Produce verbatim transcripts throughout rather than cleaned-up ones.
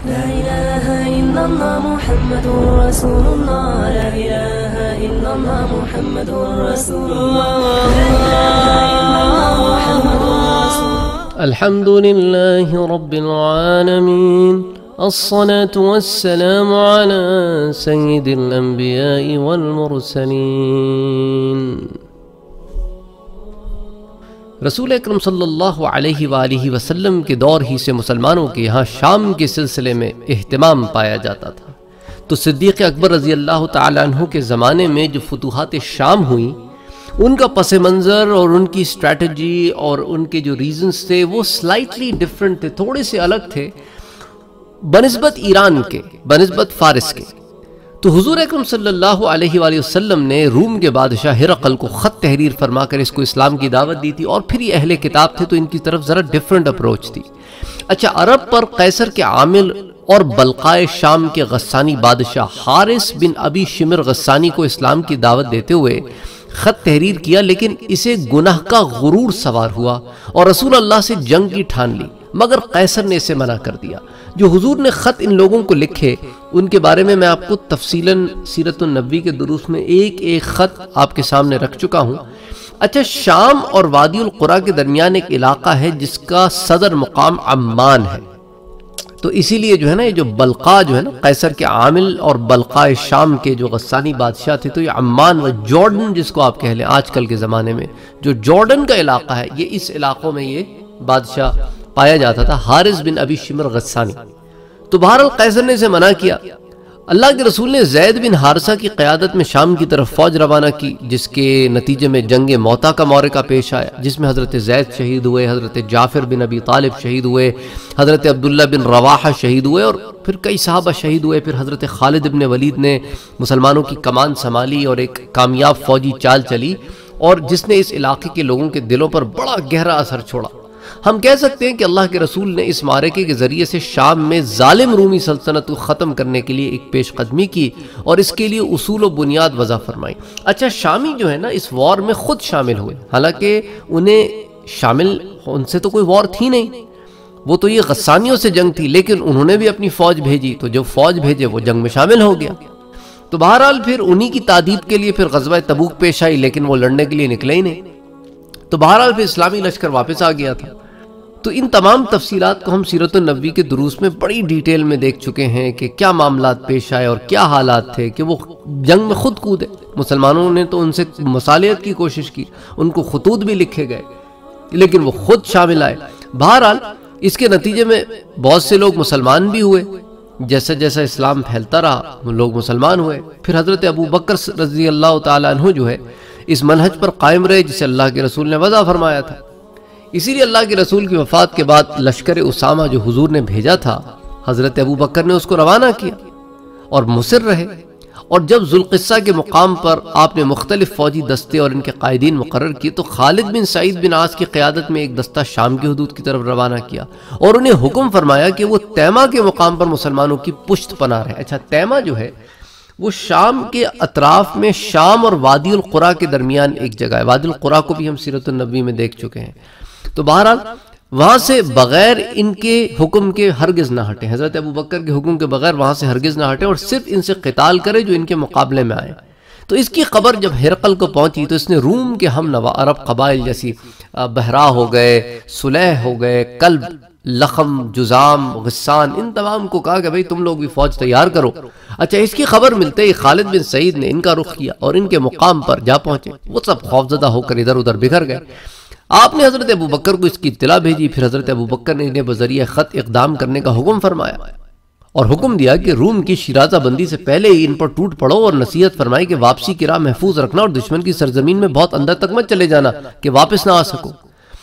لا إله إلا الله محمد رسول الله لا إله إلا الله محمد رسول الله لا إله إلا الله محمد رسول الله. الحمد لله رب العالمين، الصلاة والسلام على سيد الأنبياء والمرسلين. رسول اکرم صلی اللہ علیہ وآلہ وسلم کے دور ہی سے مسلمانوں کے یہاں شام کے سلسلے میں اہتمام پایا جاتا تھا، تو صدیق اکبر رضی اللہ تعالیٰ عنہ کے زمانے میں جو فتوحات شام ہوئیں ان کا پس منظر اور ان کی اسٹریٹجی اور ان کے جو ریزنز تھے وہ سلائٹلی ڈیفرنٹ تھے، تھوڑے سے الگ تھے بنسبت ایران کے، بنسبت فارس کے. تو حضور اکرم صلی اللہ علیہ وآلہ وسلم نے روم کے بادشاہ ہرقل کو خط تحریر فرما کر اس کو اسلام کی دعوت دی تھی، اور پھر یہ اہل کتاب تھے تو ان کی طرف ذرا ڈیفرنٹ اپروچ تھی. اچھا، عرب پر قیصر کے عامل اور بلقائے شام کے غسانی بادشاہ حارث بن ابی شمر غسانی کو اسلام کی دعوت دیتے ہوئے خط تحریر کیا، لیکن اسے گناہ کا غرور سوار ہوا اور رسول اللہ سے جنگ کی ٹھان لی، مگر قیصر نے اسے منع کر دیا. جو حضور نے خط ان لوگوں کو لکھے ان کے بارے میں میں آپ کو تفصیلاً سیرت النبوی کے دروس میں ایک ایک خط آپ کے سامنے رکھ چکا ہوں. اچھا، شام اور وادی القریٰ کے درمیان ایک علاقہ ہے جس کا صدر مقام عمان ہے، تو اسی لیے جو ہے نا یہ جو بلقا جو ہے نا قیصر کے عامل اور بلقائے شام کے جو غسانی بادشاہ تھے، تو یہ عمان و جارڈن جس کو آپ کہہ لیں آج کل کے زمانے میں جو جارڈن کا علاقہ ہے، یہ اس علاقوں میں یہ بادشاہ پایا جاتا تھا، حارث بن ابی شمر غسانی. تو بہرحال قیصر نے اسے منع کیا. اللہ کے رسول نے زید بن حارثہ کی قیادت میں شام کی طرف فوج روانہ کی، جس کے نتیجے میں جنگ موتا کا معرکہ پیش آیا، جس میں حضرت زید شہید ہوئے، حضرت جعفر بن ابی طالب شہید ہوئے، حضرت عبداللہ بن رواحہ شہید ہوئے، اور پھر کئی صحابہ شہید ہوئے. پھر حضرت خالد بن ولید نے مسلمانوں کی کمان سنبھالی اور ایک کامیاب فوجی چال چلی، اور جس نے اس علاقے کے لوگوں کے دلوں پر بڑا گہرا اثر چھوڑا. ہم کہہ سکتے ہیں کہ اللہ کے رسول نے اس معرکے کے ذریعے سے شام میں ظالم رومی سلطنت کو ختم کرنے کے لیے ایک پیش قدمی کی اور اس کے لیے اصول و بنیاد وضع فرمائی. اچھا، شامی جو ہے نا اس وار میں خود شامل ہوئے، حالانکہ انہیں شامل ان سے تو کوئی وار تھی نہیں، وہ تو یہ غسانیوں سے جنگ تھی، لیکن انہوں نے بھی اپنی فوج بھیجی، تو جو فوج بھیجے وہ جنگ میں شامل ہو گیا. تو بہرحال پھر انہی کی تعدید کے لیے پھر غزوہ تبوک پیش آئی، لیکن وہ لڑنے کے لیے نکلے ہی نہیں. تو بہرحال پھر اسلامی لشکر واپس آ گیا تھا. تو ان تمام تفصیلات کو ہم سیرت النبوی کے دروس میں بڑی ڈیٹیل میں دیکھ چکے ہیں کہ کیا معاملات پیش آئے اور کیا حالات تھے کہ وہ جنگ میں خود کودے. مسلمانوں نے تو ان سے مصالحت کی کوشش کی، ان کو خطوط بھی لکھے گئے، لیکن وہ خود شامل آئے. بہرحال اس کے نتیجے میں بہت سے لوگ مسلمان بھی ہوئے، جیسا جیسا اسلام پھیلتا رہا لوگ مسلمان ہوئے. پھر حضرت ابو بکر رضی اللہ تعالیٰ عنہ جو ہے اس منہج پر قائم رہے جسے اللہ کے رسول نے وضع فرمایا تھا. اسی لیے اللہ کے رسول کی وفات کے بعد لشکر اسامہ جو حضور نے بھیجا تھا، حضرت ابو بکر نے اس کو روانہ کیا اور مصر رہے. اور جب ذوالقصہ کے مقام پر آپ نے مختلف فوجی دستے اور ان کے قائدین مقرر کیے، تو خالد بن سعید بن عاص کی قیادت میں ایک دستہ شام کی حدود کی طرف روانہ کیا اور انہیں حکم فرمایا کہ وہ تیمہ کے مقام پر مسلمانوں کی پشت پناہ رہے. اچھا، تیمہ جو ہے وہ شام کے اطراف میں شام اور وادی القریٰ کے درمیان ایک جگہ ہے. وادی القریٰ کو بھی ہم سیرت النبوی میں دیکھ چکے ہیں. تو بہرحال وہاں سے بغیر ان کے حکم کے ہرگز نہ ہٹے، حضرت ابو بکر کے حکم کے بغیر وہاں سے ہرگز نہ ہٹے اور صرف ان سے قتال کرے جو ان کے مقابلے میں آئے. تو اس کی خبر جب ہرقل کو پہنچی تو اس نے روم کے ہم نوا عرب قبائل جیسی بہرا ہو گئے، سلیح ہو گئے، کلب، لخم، جزام، غسان، ان تمام کو کہا کہ بھئی تم لوگ بھی فوج تیار کرو. اچھا، اس کی خبر ملتے ہی خالد بن سعید نے ان کا رخ کیا اور ان کے مقام پر جا پہنچے. وہ سب خوفزدہ ہو کر ادھر ادھر بکھر گئے. آپ نے حضرت ابو بکر کو اس کی اطلاع بھیجی. پھر حضرت ابو بکر نے انہیں بذریعہ خط اقدام کرنے کا حکم فرمایا اور حکم دیا کہ روم کی شیرازہ بندی سے پہلے ہی ان پر ٹوٹ پڑو اور نصیحت فرمائی کہ واپسی کی راہ محفوظ رکھنا اور دشمن کی سرزمین میں بہت اندر تک مت چلے جانا کہ واپس نہ آ سکو.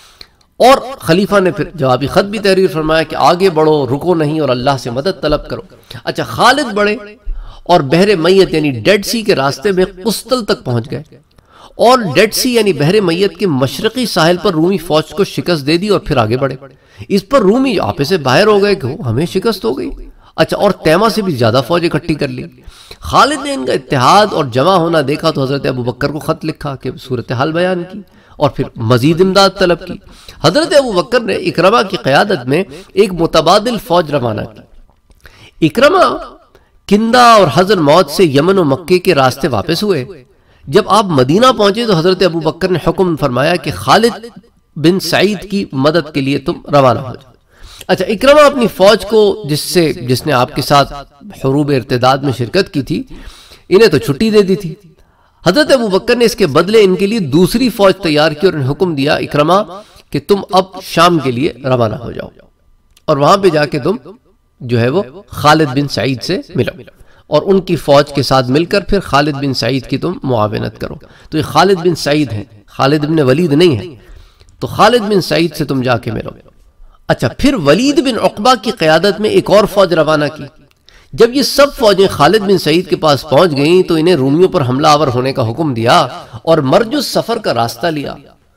اور خلیفہ نے پھر جوابی خط بھی تحریر فرمایا کہ آگے بڑھو، رکو نہیں اور اللہ سے مدد طلب کرو. اچھا، خالد بڑھے اور بحر میت یعنی ڈیڈ سی کے راستے میں قسطل تک پہنچ گئے اور ڈیڈ سی یعنی بحر میت کے مشرقی ساحل پر رومی فوج کو شکست دے دی اور پھر آگے بڑھے. اس پر رومی آپے سے باہر ہو گئے کہ ہمیں شکست ہو گئی. اچھا، اور تیمہ سے بھی زیادہ فوج اکٹھی کر لی. خالد نے ان کا اتحاد اور جمع ہونا دیکھا تو حضرت ابو بکر کو خط لکھا کہ صورتحال بیان کی اور پھر مزید امداد طلب کی. حضرت ابو بکر نے اکرمہ کی قیادت میں ایک متبادل فوج روانہ کی. اکرمہ کندہ اور حضر موت سے یمن و مکے کے راستے واپس ہوئے۔ جب آپ مدینہ پہنچے تو حضرت ابو بکر نے حکم فرمایا کہ خالد بن سعید کی مدد کے لیے تم روانہ ہو جاؤ۔ اچھا، اکرمہ اپنی فوج کو جس سے جس نے آپ کے ساتھ حروب ارتداد میں شرکت کی تھی، انہیں تو چھٹی دے دی تھی۔ حضرت ابو بکر نے اس کے بدلے ان کے لیے دوسری فوج تیار کی اور انہیں حکم دیا اکرمہ کہ تم اب شام کے لیے روانہ ہو جاؤ اور وہاں پہ جا کے تم جو ہے وہ خالد بن سعید سے ملو اور ان کی فوج کے ساتھ مل کر پھر خالد بن سعید کی تم معاونت کرو۔ تو یہ خالد بن سعید ہیں، خالد بن ولید نہیں ہے، تو خالد بن سعید سے تم جا کے ملو۔ اچھا، پھر ولید بن عقبہ کی قیادت میں ایک اور فوج روانہ کی۔ جب یہ سب فوجیں خالد بن سعید کے پاس پہنچ گئیں تو انہیں رومیوں پر حملہ آور ہونے کا حکم دیا اور مرج السفر کا راستہ لیا۔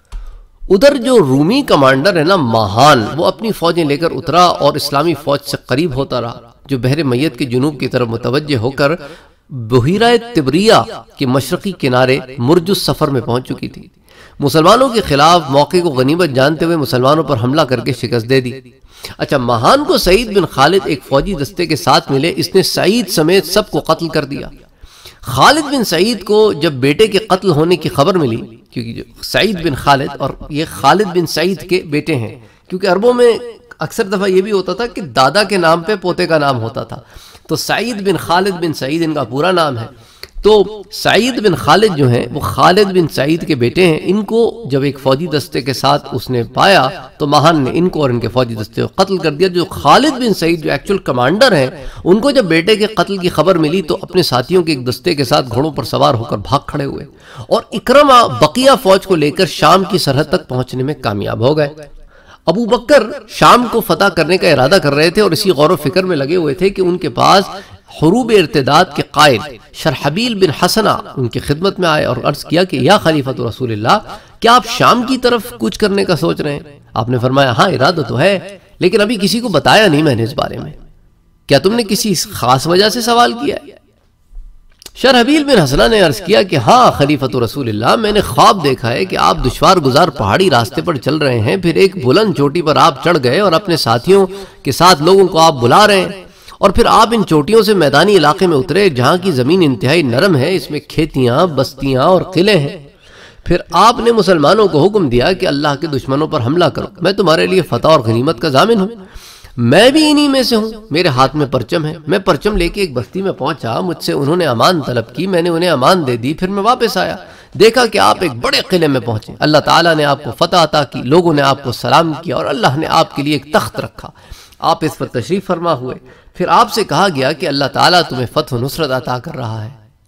ادھر جو رومی کمانڈر ہے نا ماہان، وہ اپنی فوجیں لے کر اترا اور اسلامی فوج سے قریب ہوتا رہا، جو بحر میت کے جنوب کی طرف متوجہ ہو کر بحیرہ تبریہ کے مشرقی کنارے مرج السفر میں پہنچ چکی تھی۔ مسلمانوں کے خلاف موقع کو غنیمت جانتے ہوئے مسلمانوں پر حملہ کر کے شکست دے دی۔ اچھا، ماہان کو سعید بن خالد ایک فوجی دستے کے ساتھ ملے، اس نے سعید سمیت سب کو قتل کر دیا۔ خالد بن سعید کو جب بیٹے کے قتل ہونے کی خبر ملی، کیونکہ سعید بن خالد اور یہ خالد بن سعید کے بیٹے ہیں، کیونکہ عربوں میں اکثر دفعہ یہ بھی ہوتا تھا کہ دادا کے نام پہ پوتے کا نام ہوتا تھا، تو سعید بن خالد بن سعید ان کا پورا نام ہے۔ تو سعید بن خالد جو ہیں وہ خالد بن سعید کے بیٹے ہیں۔ ان کو جب ایک فوجی دستے کے ساتھ اس نے پایا تو ماہان نے ان کو اور ان کے فوجی دستے کو قتل کر دیا۔ جو خالد بن سعید جو ایکچول کمانڈر ہیں، ان کو جب بیٹے کے قتل کی خبر ملی تو اپنے ساتھیوں کے ایک دستے کے ساتھ گھوڑوں پر سوار ہو کر بھاگ کھڑے ہوئے اور اکرمہ بقیہ فوج کو لے کر شام کی سرحد تک پہنچنے میں کامیاب ہو گئے۔ ابو بکر شام کو فتح کرنے کا ارادہ کر رہے تھے اور اسی غور و فکر میں لگے ہوئے تھے کہ ان کے پاس حروب ارتداد کے قائد شرحبیل بن حسنہ ان کی خدمت میں آئے اور عرض کیا کہ یا خلیفۃ رسول اللہ، کیا آپ شام کی طرف کوچ کرنے کا سوچ رہے ہیں؟ آپ نے فرمایا ہاں، ارادہ تو ہے، لیکن ابھی کسی کو بتایا نہیں میں نے اس بارے میں۔ کیا تم نے کسی خاص وجہ سے سوال کیا ہے؟ شرحبیل بن حسنہ نے عرض کیا کہ ہاں خلیفۃ رسول اللہ، میں نے خواب دیکھا ہے کہ آپ دشوار گزار پہاڑی راستے پر چل رہے ہیں، پھر ایک بلند چوٹی پر آپ چڑھ گئے اور اپنے ساتھیوں کے ساتھ لوگوں کو آپ بلا رہے ہیں، اور پھر آپ ان چوٹیوں سے میدانی علاقے میں اترے جہاں کی زمین انتہائی نرم ہے، اس میں کھیتیاں، بستیاں اور قلعے ہیں۔ پھر آپ نے مسلمانوں کو حکم دیا کہ اللہ کے دشمنوں پر حملہ کرو، میں تمہارے لیے فتح اور غنیمت کا ضامن ہوں۔ میں بھی انہی میں سے ہوں، میرے ہاتھ میں پرچم ہے، میں پرچم لے کے ایک بستی میں پہنچا، مجھ سے انہوں نے امان طلب کی، میں نے انہیں امان دے دی، پھر میں واپس آیا، دیکھا کہ آپ ایک بڑے قلعے میں پہنچے، اللہ تعالیٰ نے آپ کو فتح عطا کی، لوگوں نے آپ کو سلام کیا اور اللہ نے آپ کے لیے ایک تخت رکھا، آپ اس پر تشریف فرما ہوئے، پھر آپ سے کہا گیا کہ اللہ تعالیٰ تمہیں فتح و نصرت عطا کر رہا ہے،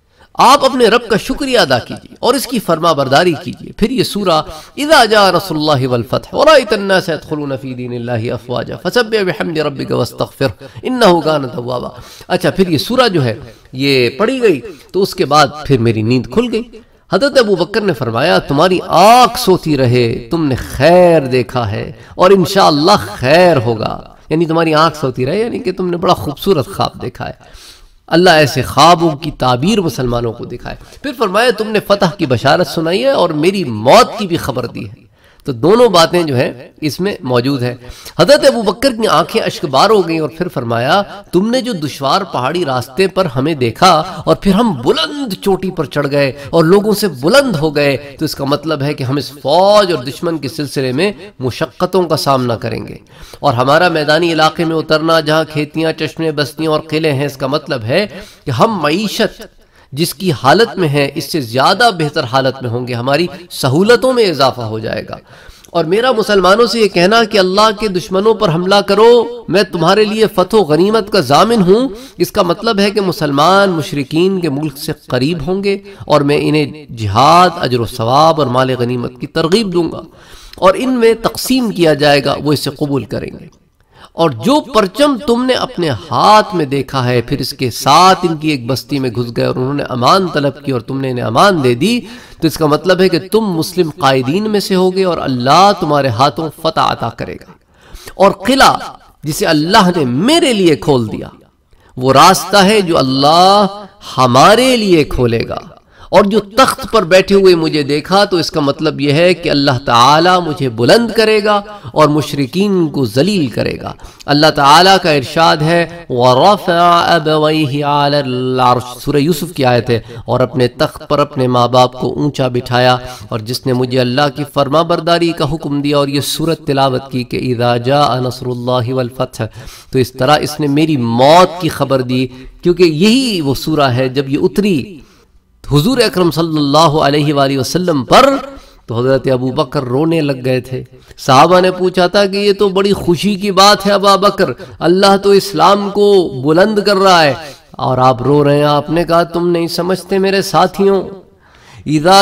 آپ اپنے رب کا شکریہ ادا کیجیے اور اس کی فرما برداری کیجیے۔ پھر یہ سورہ اذا جاء رسول اللہ والفتح ورأیت الناس يدخلون فی دین اللہ افواجا فسبح بحمد ربک واستغفر انہ کان توابا۔ اچھا، پھر یہ سورہ جو ہے یہ پڑھی گئی تو اس کے بعد پھر میری نیند کھل گئی۔ حضرت ابو بکر نے فرمایا تمہاری آنکھ سوتی رہے، تم نے خیر دیکھا ہے اور انشاءاللہ خیر ہوگا، یعنی تمہاری آنکھ سوتی رہے یعنی کہ تم نے بڑا خوبصورت خواب دیکھا ہے۔ اللہ ایسے خوابوں کی تعبیر مسلمانوں کو دکھائے۔ پھر فرمایا تم نے فتح کی بشارت سنائی ہے اور میری موت کی بھی خبر دی ہے۔ تو دونوں باتیں جو ہیں اس میں موجود ہیں۔ حضرت ابو بکر کی آنکھیں اشکبار ہو گئیں اور پھر فرمایا تم نے جو دشوار پہاڑی راستے پر ہمیں دیکھا اور پھر ہم بلند چوٹی پر چڑھ گئے اور لوگوں سے بلند ہو گئے، تو اس کا مطلب ہے کہ ہم اس فوج اور دشمن کے سلسلے میں مشقتوں کا سامنا کریں گے، اور ہمارا میدانی علاقے میں اترنا جہاں کھیتیاں، چشمے، بستیاں اور قلعے ہیں، اس کا مطلب ہے کہ ہم معیشت جس کی حالت میں ہے اس سے زیادہ بہتر حالت میں ہوں گے، ہماری سہولتوں میں اضافہ ہو جائے گا۔ اور میرا مسلمانوں سے یہ کہنا کہ اللہ کے دشمنوں پر حملہ کرو، میں تمہارے لیے فتح و غنیمت کا ضامن ہوں، اس کا مطلب ہے کہ مسلمان مشرکین کے ملک سے قریب ہوں گے اور میں انہیں جہاد، اجر و ثواب اور مال غنیمت کی ترغیب دوں گا اور ان میں تقسیم کیا جائے گا، وہ اسے قبول کریں گے۔ اور جو پرچم تم نے اپنے ہاتھ میں دیکھا ہے، پھر اس کے ساتھ ان کی ایک بستی میں گھس گئے اور انہوں نے امان طلب کی اور تم نے انہیں امان دے دی، تو اس کا مطلب ہے کہ تم مسلم قائدین میں سے ہوگے اور اللہ تمہارے ہاتھوں فتح عطا کرے گا۔ اور قلعہ جسے اللہ نے میرے لیے کھول دیا، وہ راستہ ہے جو اللہ ہمارے لیے کھولے گا، اور جو تخت پر بیٹھے ہوئے مجھے دیکھا تو اس کا مطلب یہ ہے کہ اللہ تعالیٰ مجھے بلند کرے گا اور مشرکین کو ذلیل کرے گا۔ اللہ تعالیٰ کا ارشاد ہے وَرَفَعَ أَبَوَيْهِ عَلَى الْعَرْشِ، سورہ یوسف کی آیت ہے، اور اپنے تخت پر اپنے ماں باپ کو اونچا بٹھایا۔ اور جس نے مجھے اللہ کی فرما برداری کا حکم دیا اور یہ سورت تلاوت کی کہ اِذَا جَاءَ نَصْرُ اللَّهِ وَالْفَتْحُ، تو اس طرح اس نے میری موت کی خبر دی، کیونکہ یہی وہ سورہ ہے جب یہ اتری حضور اکرم صلی اللہ علیہ وآلہ وسلم پر تو حضرت ابو بکر رونے لگ گئے تھے۔ صحابہ نے پوچھا تھا کہ یہ تو بڑی خوشی کی بات ہے ابا بکر، اللہ تو اسلام کو بلند کر رہا ہے اور آپ رو رہے ہیں۔ آپ نے کہا تم نہیں سمجھتے میرے ساتھیوں، اذا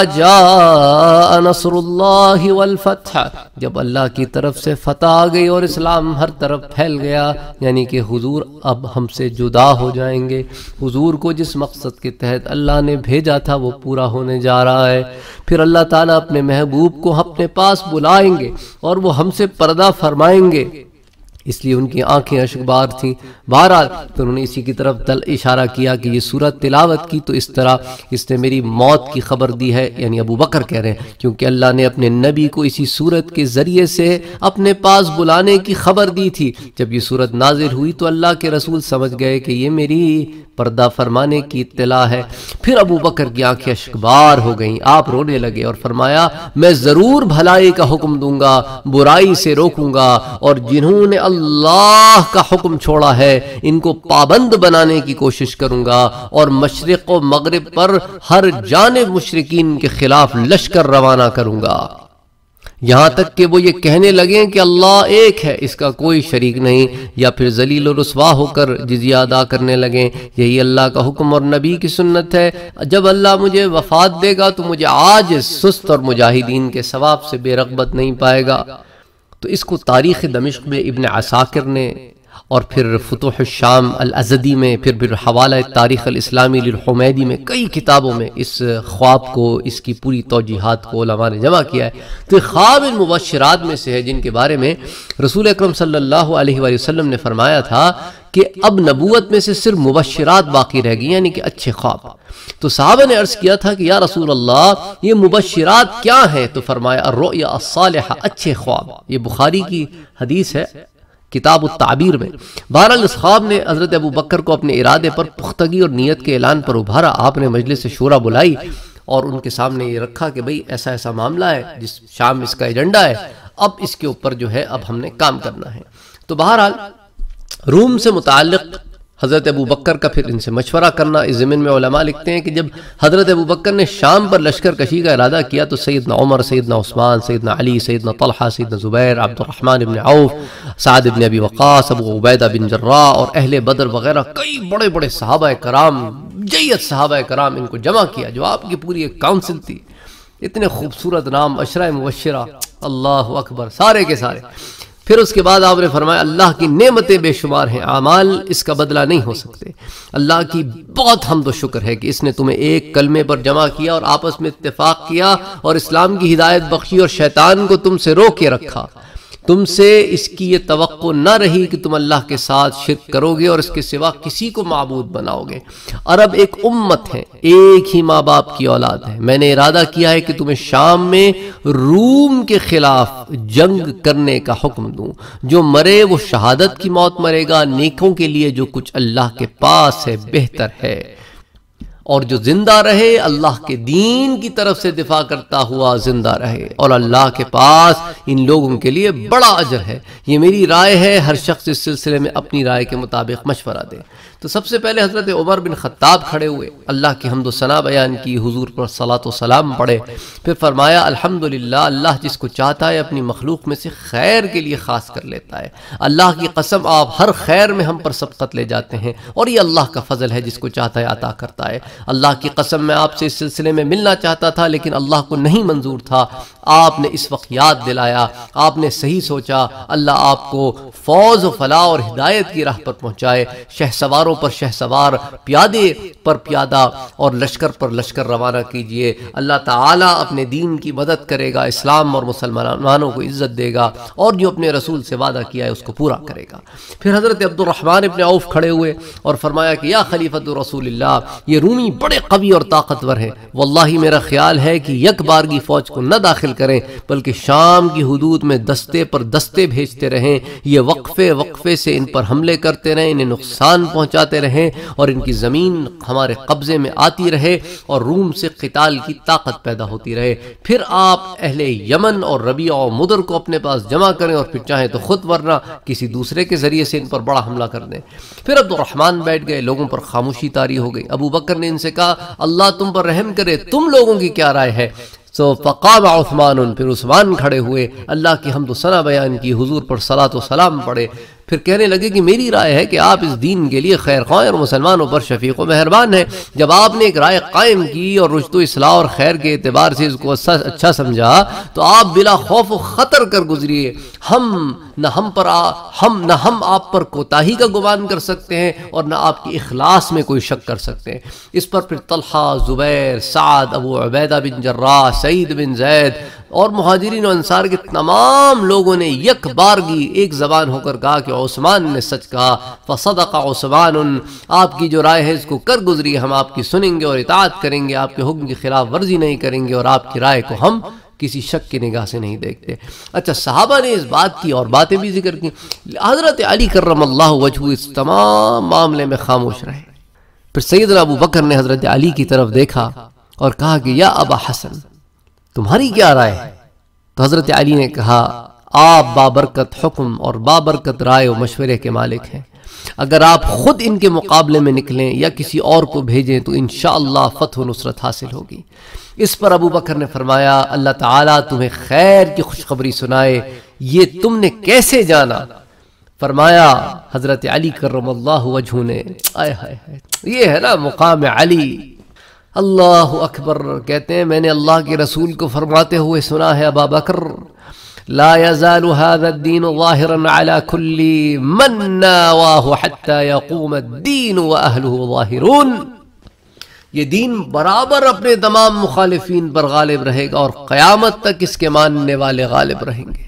جاء نصر اللہ والفتح، جب اللہ کی طرف سے فتح آ گئی اور اسلام ہر طرف پھیل گیا، یعنی کہ حضور اب ہم سے جدا ہو جائیں گے، حضور کو جس مقصد کے تحت اللہ نے بھیجا تھا وہ پورا ہونے جا رہا ہے، پھر اللہ تعالیٰ اپنے محبوب کو اپنے پاس بلائیں گے اور وہ ہم سے پردہ فرمائیں گے۔ اس لیے ان کی آنکھیں اشکبار تھیں۔ بہرحال تو انہوں نے اسی کی طرف دل اشارہ کیا کہ یہ سورت تلاوت کی تو اس طرح اس نے میری موت کی خبر دی ہے، یعنی ابو بکر کہہ رہے ہیں، کیونکہ اللہ نے اپنے نبی کو اسی سورت کے ذریعے سے اپنے پاس بلانے کی خبر دی تھی۔ جب یہ سورت نازل ہوئی تو اللہ کے رسول سمجھ گئے کہ یہ میری پردہ فرمانے کی اطلاع ہے۔ پھر ابو بکر کی آنکھیں اشکبار ہو گئیں، آپ رونے لگے اور فرمایا میں ضرور بھلائی کا حکم دوں گا، برائی سے روکوں گا، اور جنہوں نے اللہ کا حکم چھوڑا ہے ان کو پابند بنانے کی کوشش کروں گا، اور مشرق و مغرب پر ہر جانب مشرکین کے خلاف لشکر روانہ کروں گا، یہاں تک کہ وہ یہ کہنے لگیں کہ اللہ ایک ہے، اس کا کوئی شریک نہیں، یا پھر ذلیل و رسوا ہو کر جزیہ ادا کرنے لگیں۔ یہی اللہ کا حکم اور نبی کی سنت ہے، جب اللہ مجھے وفات دے گا تو مجھے عاجز، سست اور مجاہدین کے ثواب سے بے رغبت نہیں پائے گا۔ تو اس کو تاریخ دمشق میں ابن عساکر نے، اور پھر فتوح الشام الازدی میں، پھر پھر حوالہ تاریخ الاسلامی للحمیدی میں، کئی کتابوں میں اس خواب کو، اس کی پوری توجیحات کو علماء نے جمع کیا ہے۔ تو خواب ان مبشرات میں سے ہے جن کے بارے میں رسول اکرم صلی اللہ علیہ وآلہ وسلم نے فرمایا تھا کہ اب نبوت میں سے صرف مبشرات باقی رہ گئی، یعنی کہ اچھے خواب۔ تو صحابہ نے عرض کیا تھا کہ یا رسول اللہ یہ مبشرات کیا ہیں؟ تو فرمایا الرؤیا الصالحہ، اچھے خواب۔ یہ بخاری کی حدیث ہے کتاب التعبیر میں۔ بہرحال اس خواب نے حضرت ابو بکر کو اپنے ارادے پر پختگی اور نیت کے اعلان پر ابھارا۔ آپ نے مجلس شورا بلائی اور ان کے سامنے یہ رکھا کہ بھئی ایسا ایسا معاملہ ہے، جس شام اس کا ایجنڈا ہے، اب اس کے اوپر جو ہے اب ہم نے کام کرنا ہے۔ تو بہرحال روم سے متعلق حضرت ابو بکر کا پھر ان سے مشورہ کرنا، اس ضمن میں علماء لکھتے ہیں کہ جب حضرت ابو بکر نے شام پر لشکر کشی کا ارادہ کیا تو سیدنا عمر، سیدنا عثمان، سیدنا علی، سیدنا طلحہ، سیدنا زبیر، عبد الرحمن بن عوف، سعد بن ابی وقاص، ابو عبیدہ بن جراح اور اہل بدر وغیرہ کئی بڑے بڑے صحابہ کرام، جیت صحابہ کرام، ان کو جمع کیا جو آپ کی پوری ایک کاؤنسل تھی۔ اتنے خوبصورت نام، عشرہ مبشرہ، اللہ اکبر، سارے کے سارے۔ پھر اس کے بعد آپ نے فرمایا اللہ کی نعمتیں بے شمار ہیں، اعمال اس کا بدلہ نہیں ہو سکتے، اللہ کی بہت حمد و شکر ہے کہ اس نے تمہیں ایک کلمے پر جمع کیا اور آپس میں اتفاق کیا اور اسلام کی ہدایت بخشی اور شیطان کو تم سے روک کے رکھا۔ تم سے اس کی یہ توقع نہ رہی کہ تم اللہ کے ساتھ شرک کرو گے اور اس کے سوا کسی کو معبود بناؤ گے۔ عرب ایک امت ہے، ایک ہی ماں باپ کی اولاد ہے۔ میں نے ارادہ کیا ہے کہ تمہیں شام میں روم کے خلاف جنگ کرنے کا حکم دوں، جو مرے وہ شہادت کی موت مرے گا، نیکوں کے لیے جو کچھ اللہ کے پاس ہے بہتر ہے، اور جو زندہ رہے اللہ کے دین کی طرف سے دفاع کرتا ہوا زندہ رہے، اور اللہ کے پاس ان لوگوں کے لیے بڑا اجر ہے۔ یہ میری رائے ہے، ہر شخص اس سلسلے میں اپنی رائے کے مطابق مشورہ دے۔ تو سب سے پہلے حضرت عمر بن خطاب کھڑے ہوئے، اللہ کی حمد و ثنا بیان کی، حضور پر صلاۃ و سلام پڑھے، پھر فرمایا الحمدللہ، اللہ جس کو چاہتا ہے اپنی مخلوق میں سے خیر کے لیے خاص کر لیتا ہے۔ اللہ کی قسم آپ ہر خیر میں ہم پر سبقت لے جاتے ہیں، اور یہ اللہ کا فضل ہے، جس کو چاہتا ہے عطا کرتا ہے۔ اللہ کی قسم میں آپ سے اس سلسلے میں ملنا چاہتا تھا لیکن اللہ کو نہیں منظور تھا، آپ نے اس وقت یاد دلایا، آپ نے صحیح سوچا، اللہ آپ کو فوز و فلاح اور ہدایت کی راہ پر پہنچائے، شہ سواروں پر شہ سوار، پیادے پر پیادہ اور لشکر پر لشکر روانہ کیجئے۔ اللہ تعالیٰ اپنے دین کی مدد کرے گا، اسلام اور مسلمانوں کو عزت دے گا، اور جو اپنے رسول سے وعدہ کیا ہے اس کو پورا کرے گا۔ پھر حضرت عبد الرحمن ابن عوف کھڑے ہوئے اور فرمایا کہ یا خلیفۃ رسول اللہ، یہ رومی بڑے قوی اور طاقتور ہیں، واللہ میرا خیال ہے کہ یک بارگی فوج کو نہ داخل کریں بلکہ شام کی حدود میں دستے پر دستے بھیجتے رہیں، یہ وقفے وقفے سے ان پر حملے کرتے رہیں، انہیں نقصان پہنچاتے رہیں اور ان کی زمین ہمارے قبضے میں آتی رہے اور روم سے قتال کی طاقت پیدا ہوتی رہے۔ پھر آپ اہل یمن اور ربیع و مدر کو اپنے پاس جمع کریں اور پھر چاہیں تو خود ورنہ کسی دوسرے کے ذریعے سے ان پر بڑا حملہ کر دیں۔ پھر عبد الرحمن بیٹھ گئے، لوگوں پر خاموشی طاری ہو گئی۔ ابو بکر نے ان سے کہا اللہ تم پر رحم کرے، تم لوگوں کی کیا رائے ہے؟ سو فقام عثمان، پھر عثمان کھڑے ہوئے، اللہ کی حمد و ثنا بیان کی، حضور پر صلاۃ و سلام پڑھے، پھر کہنے لگے کہ میری رائے ہے کہ آپ اس دین کے لیے خیر خواہ اور مسلمانوں پر شفیق و مہربان ہیں۔ جب آپ نے ایک رائے قائم کی اور رشد و اصلاح اور خیر کے اعتبار سے اس کو اچھا سمجھا تو آپ بلا خوف و خطر کر گزریے، ہم نہ ہم پر آ, ہم نہ ہم آپ پر کوتاہی کا گمان کر سکتے ہیں اور نہ آپ کی اخلاص میں کوئی شک کر سکتے ہیں۔ اس پر پھر طلحہ، زبیر، سعد، ابو عبیدہ بن جراح، سعید بن زید اور مہاجرین و انصار کے تمام لوگوں نے یک بارگی ایک زبان ہو کر کہا کہ عثمان نے سچ کہا، فصدق عثمان، آپ کی جو رائے ہے اس کو کر گزری، ہم آپ کی سنیں گے اور اطاعت کریں گے، آپ کے حکم کی خلاف ورزی نہیں کریں گے اور آپ کی رائے کو ہم کسی شک کی نگاہ سے نہیں دیکھتے۔ اچھا، صحابہ نے اس بات کی اور باتیں بھی ذکر کی، حضرت علی کرم اللہ وجہہ اس تمام معاملے میں خاموش رہے۔ پھر سیدنا ابو بکر نے حضرت علی کی طرف دیکھا اور کہا کہ یا ابا حسن، تمہاری کیا رائے ہے؟ تو حضرت علی نے کہا آپ بابرکت حکم اور بابرکت رائے و مشورے کے مالک ہیں، اگر آپ خود ان کے مقابلے میں نکلیں یا کسی اور کو بھیجیں تو انشاءاللہ فتح و نصرت حاصل ہوگی۔ اس پر ابو بکر نے فرمایا اللہ تعالیٰ تمہیں خیر کی خوشخبری سنائے، یہ تم نے کیسے جانا؟ فرمایا حضرت علی کرم اللہ وجہہ نے، آئے ہائے ہائے، یہ ہے نا مقام علی، اللہ اکبر، کہتے ہیں میں نے اللہ کے رسول کو فرماتے ہوئے سنا ہے ابا بکر لا يزال هذا الدين ظاهرا على كل من ناواه حتى يقوم الدين واهله ظاهرون، یہ دین برابر اپنے تمام مخالفین پر غالب رہے گا اور قیامت تک اس کے ماننے والے غالب رہیں گے۔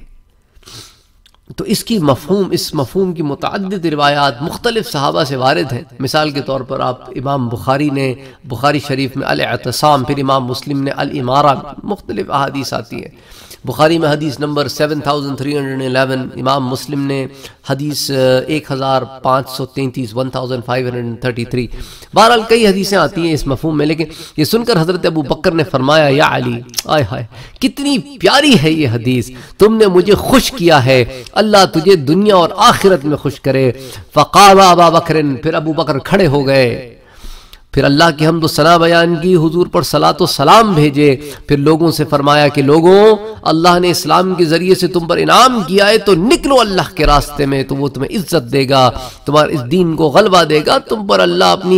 تو اس کی مفہوم اس مفہوم کی متعدد روایات مختلف صحابہ سے وارد ہیں۔ مثال کے طور پر آپ امام بخاری نے بخاری شریف میں الاعتصام، پھر امام مسلم نے الامارہ، مختلف احادیث آتی ہیں۔ بخاری میں حدیث نمبر seven thousand three hundred eleven, امام مسلم نے حدیث ایک ہزار پانچ سو تینتیس one thousand five hundred thirty three, بہرحال کئی حدیثیں آتی ہیں اس مفہوم میں۔ لیکن یہ سن کر حضرت ابو بکر نے فرمایا یا علی، آئے ہائے کتنی پیاری ہے یہ حدیث، تم نے مجھے خوش کیا ہے، اللہ تجھے دنیا اور آخرت میں خوش کرے۔ فقام ابا بکر، پھر ابو بکر کھڑے ہو گئے، پھر اللہ کی حمد و ثنا بیان کی، حضور پر صلاۃ و سلام بھیجے، پھر لوگوں سے فرمایا کہ لوگوں اللہ نے اسلام کے ذریعے سے تم پر انعام کیا ہے تو نکلو اللہ کے راستے میں، تو وہ تمہیں عزت دے گا، تمہارے اس دین کو غلبہ دے گا، تم پر اللہ اپنی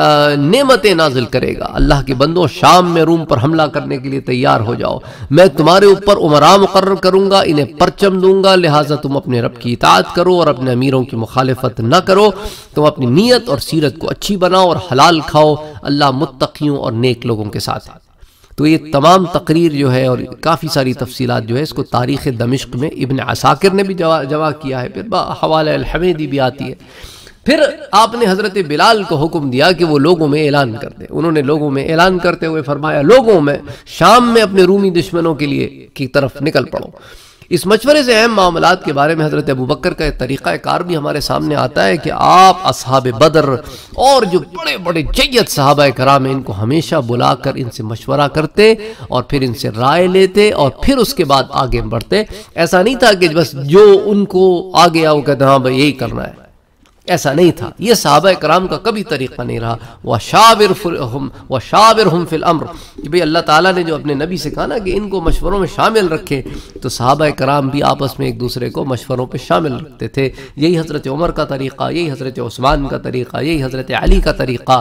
نعمتیں نازل کرے گا۔ اللہ کے بندوں شام میں روم پر حملہ کرنے کے لیے تیار ہو جاؤ، میں تمہارے اوپر امراء مقرر کروں گا، انہیں پرچم دوں گا، لہٰذا تم اپنے رب کی اطاعت کرو اور اپنے امیروں کی مخالفت نہ کرو، تم اپنی نیت اور سیرت کو اچھی بناؤ اور حلال کھاؤ، اللہ متقیوں اور نیک لوگوں کے ساتھ ہے۔ تو یہ تمام تقریر جو ہے اور کافی ساری تفصیلات جو ہے اس کو تاریخ دمشق میں ابن عساکر نے بھی جمع کیا ہے، پھر حوالہ الحمیدی بھی آتی ہے۔ پھر آپ نے حضرت بلال کو حکم دیا کہ وہ لوگوں میں اعلان کر دیں، انہوں نے لوگوں میں اعلان کرتے ہوئے فرمایا لوگوں میں شام میں اپنے رومی دشمنوں کے لیے کی طرف نکل پڑو۔ اس مشورے سے اہم معاملات کے بارے میں حضرت ابوبکر کا طریقہ کار بھی ہمارے سامنے آتا ہے کہ آپ اصحاب بدر اور جو بڑے بڑے جید صحابہ کرام ہیں ان کو ہمیشہ بلا کر ان سے مشورہ کرتے اور پھر ان سے رائے لیتے اور پھر اس کے بعد آگے بڑھتے۔ ایسا نہیں تھا کہ بس جو ان کو آگے آؤ کہتے ہاں بھائی یہی کرنا ہے، ایسا نہیں تھا، یہ صحابہ کرام کا کبھی طریقہ نہیں رہا۔ وَشَاوِرْهُمْ وَشَاوِرْهُمْ فِي الْأَمْرِ، کہ بھئی اللہ تعالیٰ نے جو اپنے نبی سے کہا نا کہ ان کو مشوروں میں شامل رکھے، تو صحابہ کرام بھی آپس میں ایک دوسرے کو مشوروں پہ شامل رکھتے تھے۔ یہی حضرت عمر کا طریقہ، یہی حضرت عثمان کا طریقہ، یہی حضرت علی کا طریقہ،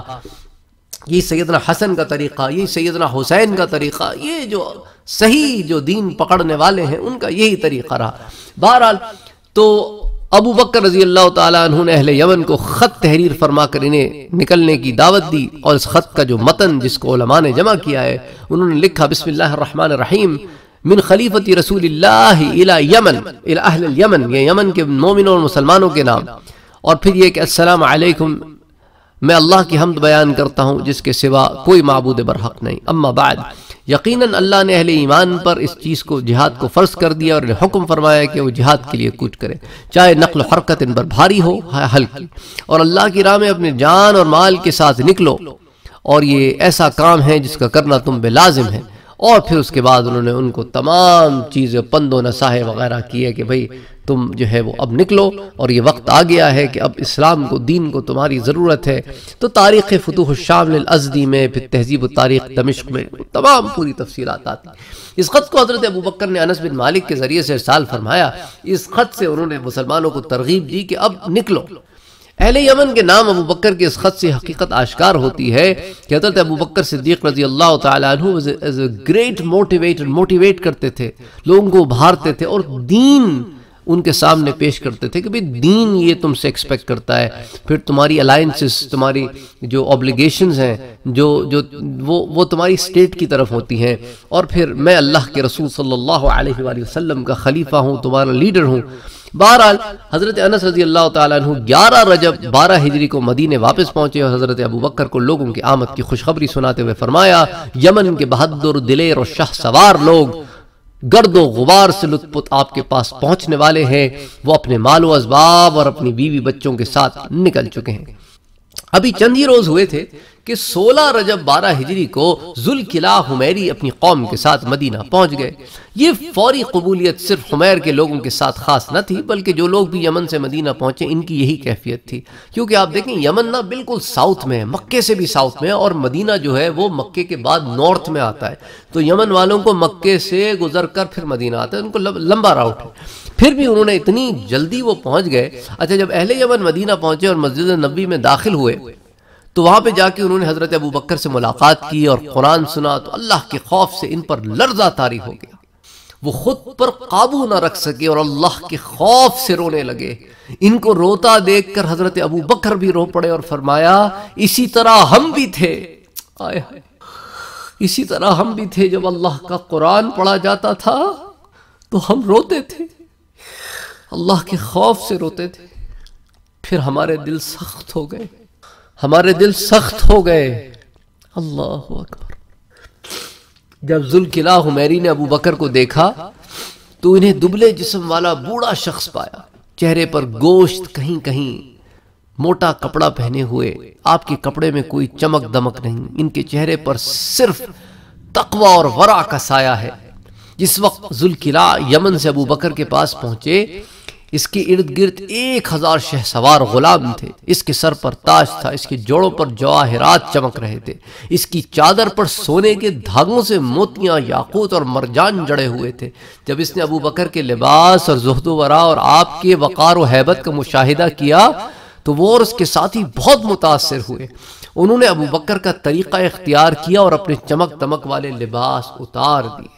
یہی سیدنا حسن کا طریقہ، یہی سیدنا حسین کا طریقہ، یہ جو صحیح جو دین پکڑنے والے ہیں ان کا یہی طریقہ رہا۔ بہرحال تو ابو بکر رضی اللہ تعالیٰ عنہ نے اہل یمن کو خط تحریر فرما کر انہیں نکلنے کی دعوت دی، اور اس خط کا جو متن جس کو علماء نے جمع کیا ہے انہوں نے لکھا بسم اللہ الرحمن الرحیم من خلیفت رسول اللہ الى یمن الى اہل الیمن، یہ یمن کے مومنوں اور مسلمانوں کے نام، اور پھر یہ کہ السلام علیکم میں اللہ کی حمد بیان کرتا ہوں جس کے سوا کوئی معبود برحق نہیں۔ اما بعد، یقیناً اللہ نے اہل ایمان پر اس چیز کو جہاد کو فرض کر دیا اور انہیں حکم فرمایا کہ وہ جہاد کے لیے کوچ کرے، چاہے نقل و حرکت ان پر بھاری ہو ہلکی، اور اللہ کی راہ میں اپنے جان اور مال کے ساتھ نکلو، اور یہ ایسا کام ہے جس کا کرنا تم پہ لازم ہے۔ اور پھر اس کے بعد انہوں نے ان کو تمام چیزیں پند و نصائح وغیرہ کی ہے کہ بھئی تم جو ہے وہ اب نکلو، اور یہ وقت آ گیا ہے کہ اب اسلام کو، دین کو تمہاری ضرورت ہے۔ تو تاریخ فتوح الشام للازدی میں، پھر تہذیب التاریخ دمشق میں تمام پوری تفصیلات آتی۔ اس خط کو حضرت ابوبکر نے انس بن مالک کے ذریعے سے ارسال فرمایا۔ اس خط سے انہوں نے مسلمانوں کو ترغیب دی کہ اب نکلو۔ اہل یمن کے نام ابوبکر کے اس خط سے حقیقت آشکار ہوتی ہے کہ حضرت ابوبکر صدیق رضی اللہ تعالیٰ عنہ as a great motivator motivate کرتے تھے، لوگوں کو ابھارتے تھے، اور دین ان کے سامنے پیش کرتے تھے کہ بھی دین یہ تم سے ایکسپیکٹ کرتا ہے، پھر تمہاری الائنسز، تمہاری جو اوبلیگیشنز ہیں، جو جو وہ وہ تمہاری اسٹیٹ کی طرف ہوتی ہیں، اور پھر میں اللہ کے رسول صلی اللہ علیہ وآلہ وسلم کا خلیفہ ہوں، تمہارا لیڈر ہوں۔ بہرحال حضرت انس رضی اللہ تعالیٰ عنہ گیارہ رجب بارہ ہجری کو مدینے واپس پہنچے، اور حضرت ابوبکر کو لوگوں کی آمد کی خوشخبری سناتے ہوئے فرمایا، یمن کے بہادر، دلیر اور شاہ سوار لوگ گرد و غبار سے لطف آپ کے پاس پہنچنے والے ہیں، وہ اپنے مال و اسباب اور اپنی بیوی بچوں کے ساتھ نکل چکے ہیں۔ ابھی چند ہی روز ہوئے تھے کہ سولہ رجب بارہ ہجری کو ذوالکلاہ حمیری اپنی قوم کے ساتھ مدینہ پہنچ گئے۔ یہ فوری قبولیت صرف حمیر کے لوگوں کے ساتھ خاص نہ تھی، بلکہ جو لوگ بھی یمن سے مدینہ پہنچے ان کی یہی کیفیت تھی، کیونکہ آپ دیکھیں یمن نہ بالکل ساؤتھ میں ہے، مکے سے بھی ساؤتھ میں ہے، اور مدینہ جو ہے وہ مکے کے بعد نارتھ میں آتا ہے، تو یمن والوں کو مکے سے گزر کر پھر مدینہ آتا ہے، ان کو لمبا راؤٹ ہے۔ پھر بھی انہوں نے اتنی جلدی وہ پہنچ گئے۔ اچھا، جب اہل یمن مدینہ پہنچے اور مسجد نبوی میں داخل ہوئے تو وہاں پہ جا کے انہوں نے حضرت ابوبکر سے ملاقات کی اور قرآن سنا، تو اللہ کے خوف سے ان پر لرزہ طاری ہو گیا، وہ خود پر قابو نہ رکھ سکے اور اللہ کے خوف سے رونے لگے۔ ان کو روتا دیکھ کر حضرت ابوبکر بھی رو پڑے اور فرمایا، اسی طرح ہم بھی تھے، آئے ہائے، اسی طرح ہم بھی تھے، جب اللہ کا قرآن پڑھا جاتا تھا تو ہم روتے تھے، اللہ کے خوف سے روتے تھے، پھر ہمارے دل سخت ہو گئے، ہمارے دل سخت ہو گئے۔ اللہ اکبر۔ جب ذوالکلاہ حمیری نے ابوبکر کو دیکھا تو انہیں دبلے جسم والا بوڑھا شخص پایا، چہرے پر گوشت، کہیں کہیں موٹا کپڑا پہنے ہوئے، آپ کے کپڑے میں کوئی چمک دمک نہیں، ان کے چہرے پر صرف تقوی اور ورع کا سایہ ہے۔ جس وقت ذوالکلاہ یمن سے ابوبکر کے پاس پہنچے، اس کے ارد گرد ایک ہزار شہ سوار غلام تھے، اس کے سر پر تاج تھا، اس کے جوڑوں پر جواہرات چمک رہے تھے، اس کی چادر پر سونے کے دھاگوں سے موتیاں، یاقوت اور مرجان جڑے ہوئے تھے۔ جب اس نے ابوبکر کے لباس اور زہد و ورع اور آپ کے وقار و ہیبت کا مشاہدہ کیا تو وہ اور اس کے ساتھی بہت متاثر ہوئے۔ انہوں نے ابوبکر کا طریقہ اختیار کیا اور اپنے چمک دمک والے لباس اتار دیے۔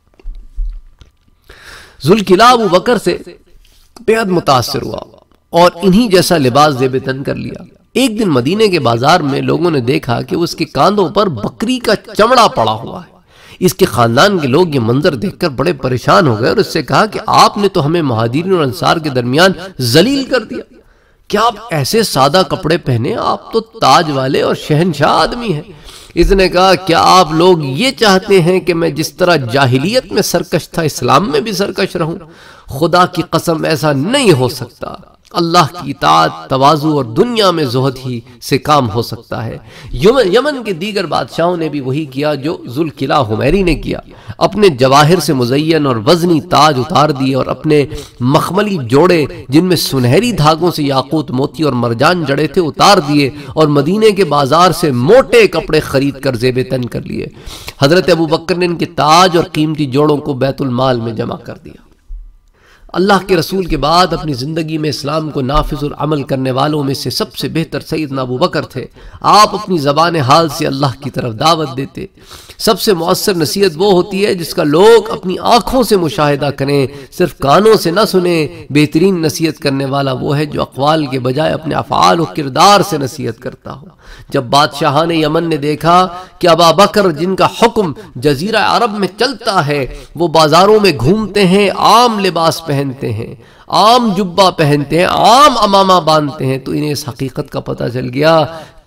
ذوالکلاہ ابوبکر سے بہت متاثر ہوا اور انہی جیسا لباس زیب تن کر لیا۔ ایک دن مدینے کے بازار میں لوگوں نے دیکھا کہ اس کے کاندھوں پر بکری کا چمڑا پڑا ہوا ہے۔ اس کے خاندان کے لوگ یہ منظر دیکھ کر بڑے پریشان ہو گئے اور اس سے کہا کہ آپ نے تو ہمیں مہاجرین اور انصار کے درمیان ذلیل کر دیا، کیا آپ ایسے سادہ کپڑے پہنے؟ آپ تو تاج والے اور شہنشاہ آدمی ہیں۔ اس نے کہا، کیا آپ لوگ یہ چاہتے ہیں کہ میں جس طرح جاہلیت میں سرکش تھا اسلام میں بھی سرکش رہوں؟ خدا کی قسم ایسا نہیں ہو سکتا۔ اللہ کی اطاعت، تواضع اور دنیا میں زہد ہی سے کام ہو سکتا ہے۔ یمن کے دیگر بادشاہوں نے بھی وہی کیا جو ذوالکلاہ حمیری نے کیا، اپنے جواہر سے مزین اور وزنی تاج اتار دیے اور اپنے مخملی جوڑے جن میں سنہری دھاگوں سے یاقوت، موتی اور مرجان جڑے تھے اتار دیے اور مدینے کے بازار سے موٹے کپڑے خرید کر زیب تن کر لیے۔ حضرت ابوبکر نے ان کے تاج اور قیمتی جوڑوں کو بیت المال میں جمع کر دیا۔ اللہ کے رسول کے بعد اپنی زندگی میں اسلام کو نافذ العمل کرنے والوں میں سے سب سے بہتر سیدنا ابوبکر تھے۔ آپ اپنی زبان حال سے اللہ کی طرف دعوت دیتے۔ سب سے مؤثر نصیحت وہ ہوتی ہے جس کا لوگ اپنی آنکھوں سے مشاہدہ کریں، صرف کانوں سے نہ سنیں۔ بہترین نصیحت کرنے والا وہ ہے جو اقوال کے بجائے اپنے افعال و کردار سے نصیحت کرتا ہو۔ جب بادشاہان یمن نے دیکھا کہ ابوبکر جن کا حکم جزیرہ عرب میں چلتا ہے وہ بازاروں میں گھومتے ہیں، عام لباس پہنتے ہیں، عام جبہ پہنتے ہیں، عام امامہ باندھتے ہیں، تو انہیں اس حقیقت کا پتہ چل گیا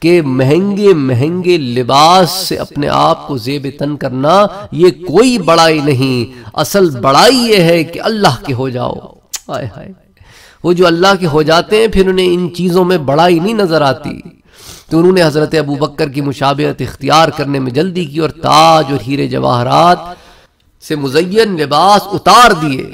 کہ مہنگے مہنگے لباس سے اپنے آپ کو زیب تن کرنا یہ کوئی بڑائی نہیں، اصل بڑائی یہ ہے کہ اللہ کے ہو جاؤ۔ آئے ہائے، وہ جو اللہ کے ہو جاتے ہیں پھر انہیں ان چیزوں میں بڑائی نہیں نظر آتی، تو انہوں نے حضرت ابو بکر کی مشابہت اختیار کرنے میں جلدی کی اور تاج اور ہیرے جواہرات سے مزین لباس اتار دیے،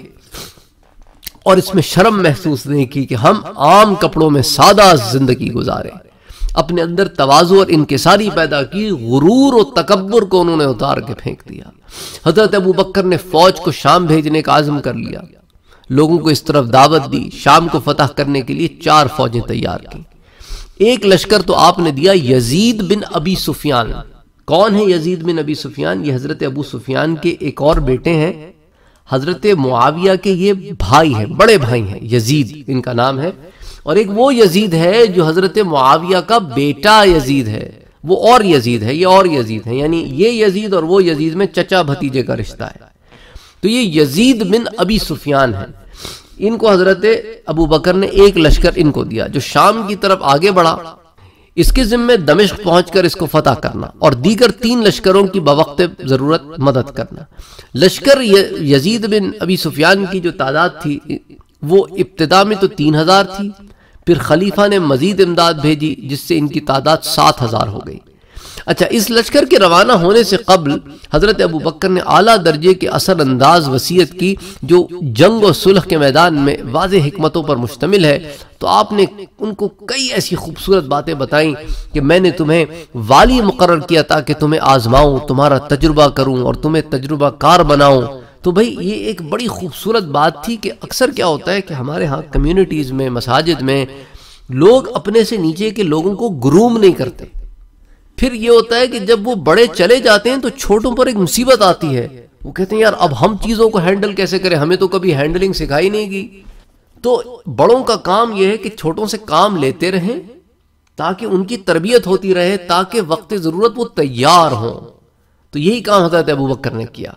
اور اس میں شرم محسوس نہیں کی کہ ہم عام کپڑوں میں سادہ زندگی گزارے۔ اپنے اندر تواضع اور انکساری پیدا کی، غرور و تکبر کو انہوں نے اتار کے پھینک دیا۔ حضرت ابو بکر نے فوج کو شام بھیجنے کا عزم کر لیا، لوگوں کو اس طرف دعوت دی، شام کو فتح کرنے کے لیے چار فوجیں تیار کی۔ ایک لشکر تو آپ نے دیا یزید بن ابی سفیان۔ کون ہے یزید بن ابی سفیان؟ یہ حضرت ابو سفیان کے ایک اور بیٹے ہیں، حضرت معاویہ کے یہ بھائی ہیں، بڑے بھائی ہیں، یزید ان کا نام ہے۔ اور ایک وہ یزید ہے جو حضرت معاویہ کا بیٹا یزید ہے، وہ اور یزید ہے، یہ اور یزید ہے، یعنی یہ یزید اور وہ یزید میں چچا بھتیجے کا رشتہ ہے۔ تو یہ یزید بن ابی سفیان ہے، ان کو حضرت ابو بکر نے ایک لشکر ان کو دیا جو شام کی طرف آگے بڑھا، اس کے ذمہ دمشق پہنچ کر اس کو فتح کرنا اور دیگر تین لشکروں کی بوقت ضرورت مدد کرنا۔ لشکر یزید بن ابی سفیان کی جو تعداد تھی وہ ابتدا میں تو تین ہزار تھی، پھر خلیفہ نے مزید امداد بھیجی جس سے ان کی تعداد سات ہزار ہو گئی۔ اچھا، اس لشکر کے روانہ ہونے سے قبل حضرت ابو بکر نے اعلیٰ درجے کے اثر انداز وصیت کی جو جنگ و صلح کے میدان میں واضح حکمتوں پر مشتمل ہے، تو آپ نے ان کو کئی ایسی خوبصورت باتیں بتائیں کہ میں نے تمہیں والی مقرر کیا تاکہ تمہیں آزماؤں، تمہارا تجربہ کروں اور تمہیں تجربہ کار بناؤں۔ تو بھئی یہ ایک بڑی خوبصورت بات تھی کہ اکثر کیا ہوتا ہے کہ ہمارے ہاں کمیونٹیز میں، مساجد میں لوگ اپنے سے نیچے کے لوگوں کو گروم نہیں کرتے، پھر یہ ہوتا ہے کہ جب وہ بڑے چلے جاتے ہیں تو چھوٹوں پر ایک مصیبت آتی ہے، وہ کہتے ہیں یار اب ہم چیزوں کو ہینڈل کیسے کریں، ہمیں تو کبھی ہینڈلنگ سکھائی نہیں گی۔ تو بڑوں کا کام یہ ہے کہ چھوٹوں سے کام لیتے رہیں تاکہ ان کی تربیت ہوتی رہے، تاکہ وقت ضرورت وہ تیار ہوں۔ تو یہی کام حضرت ابو بکر نے کیا،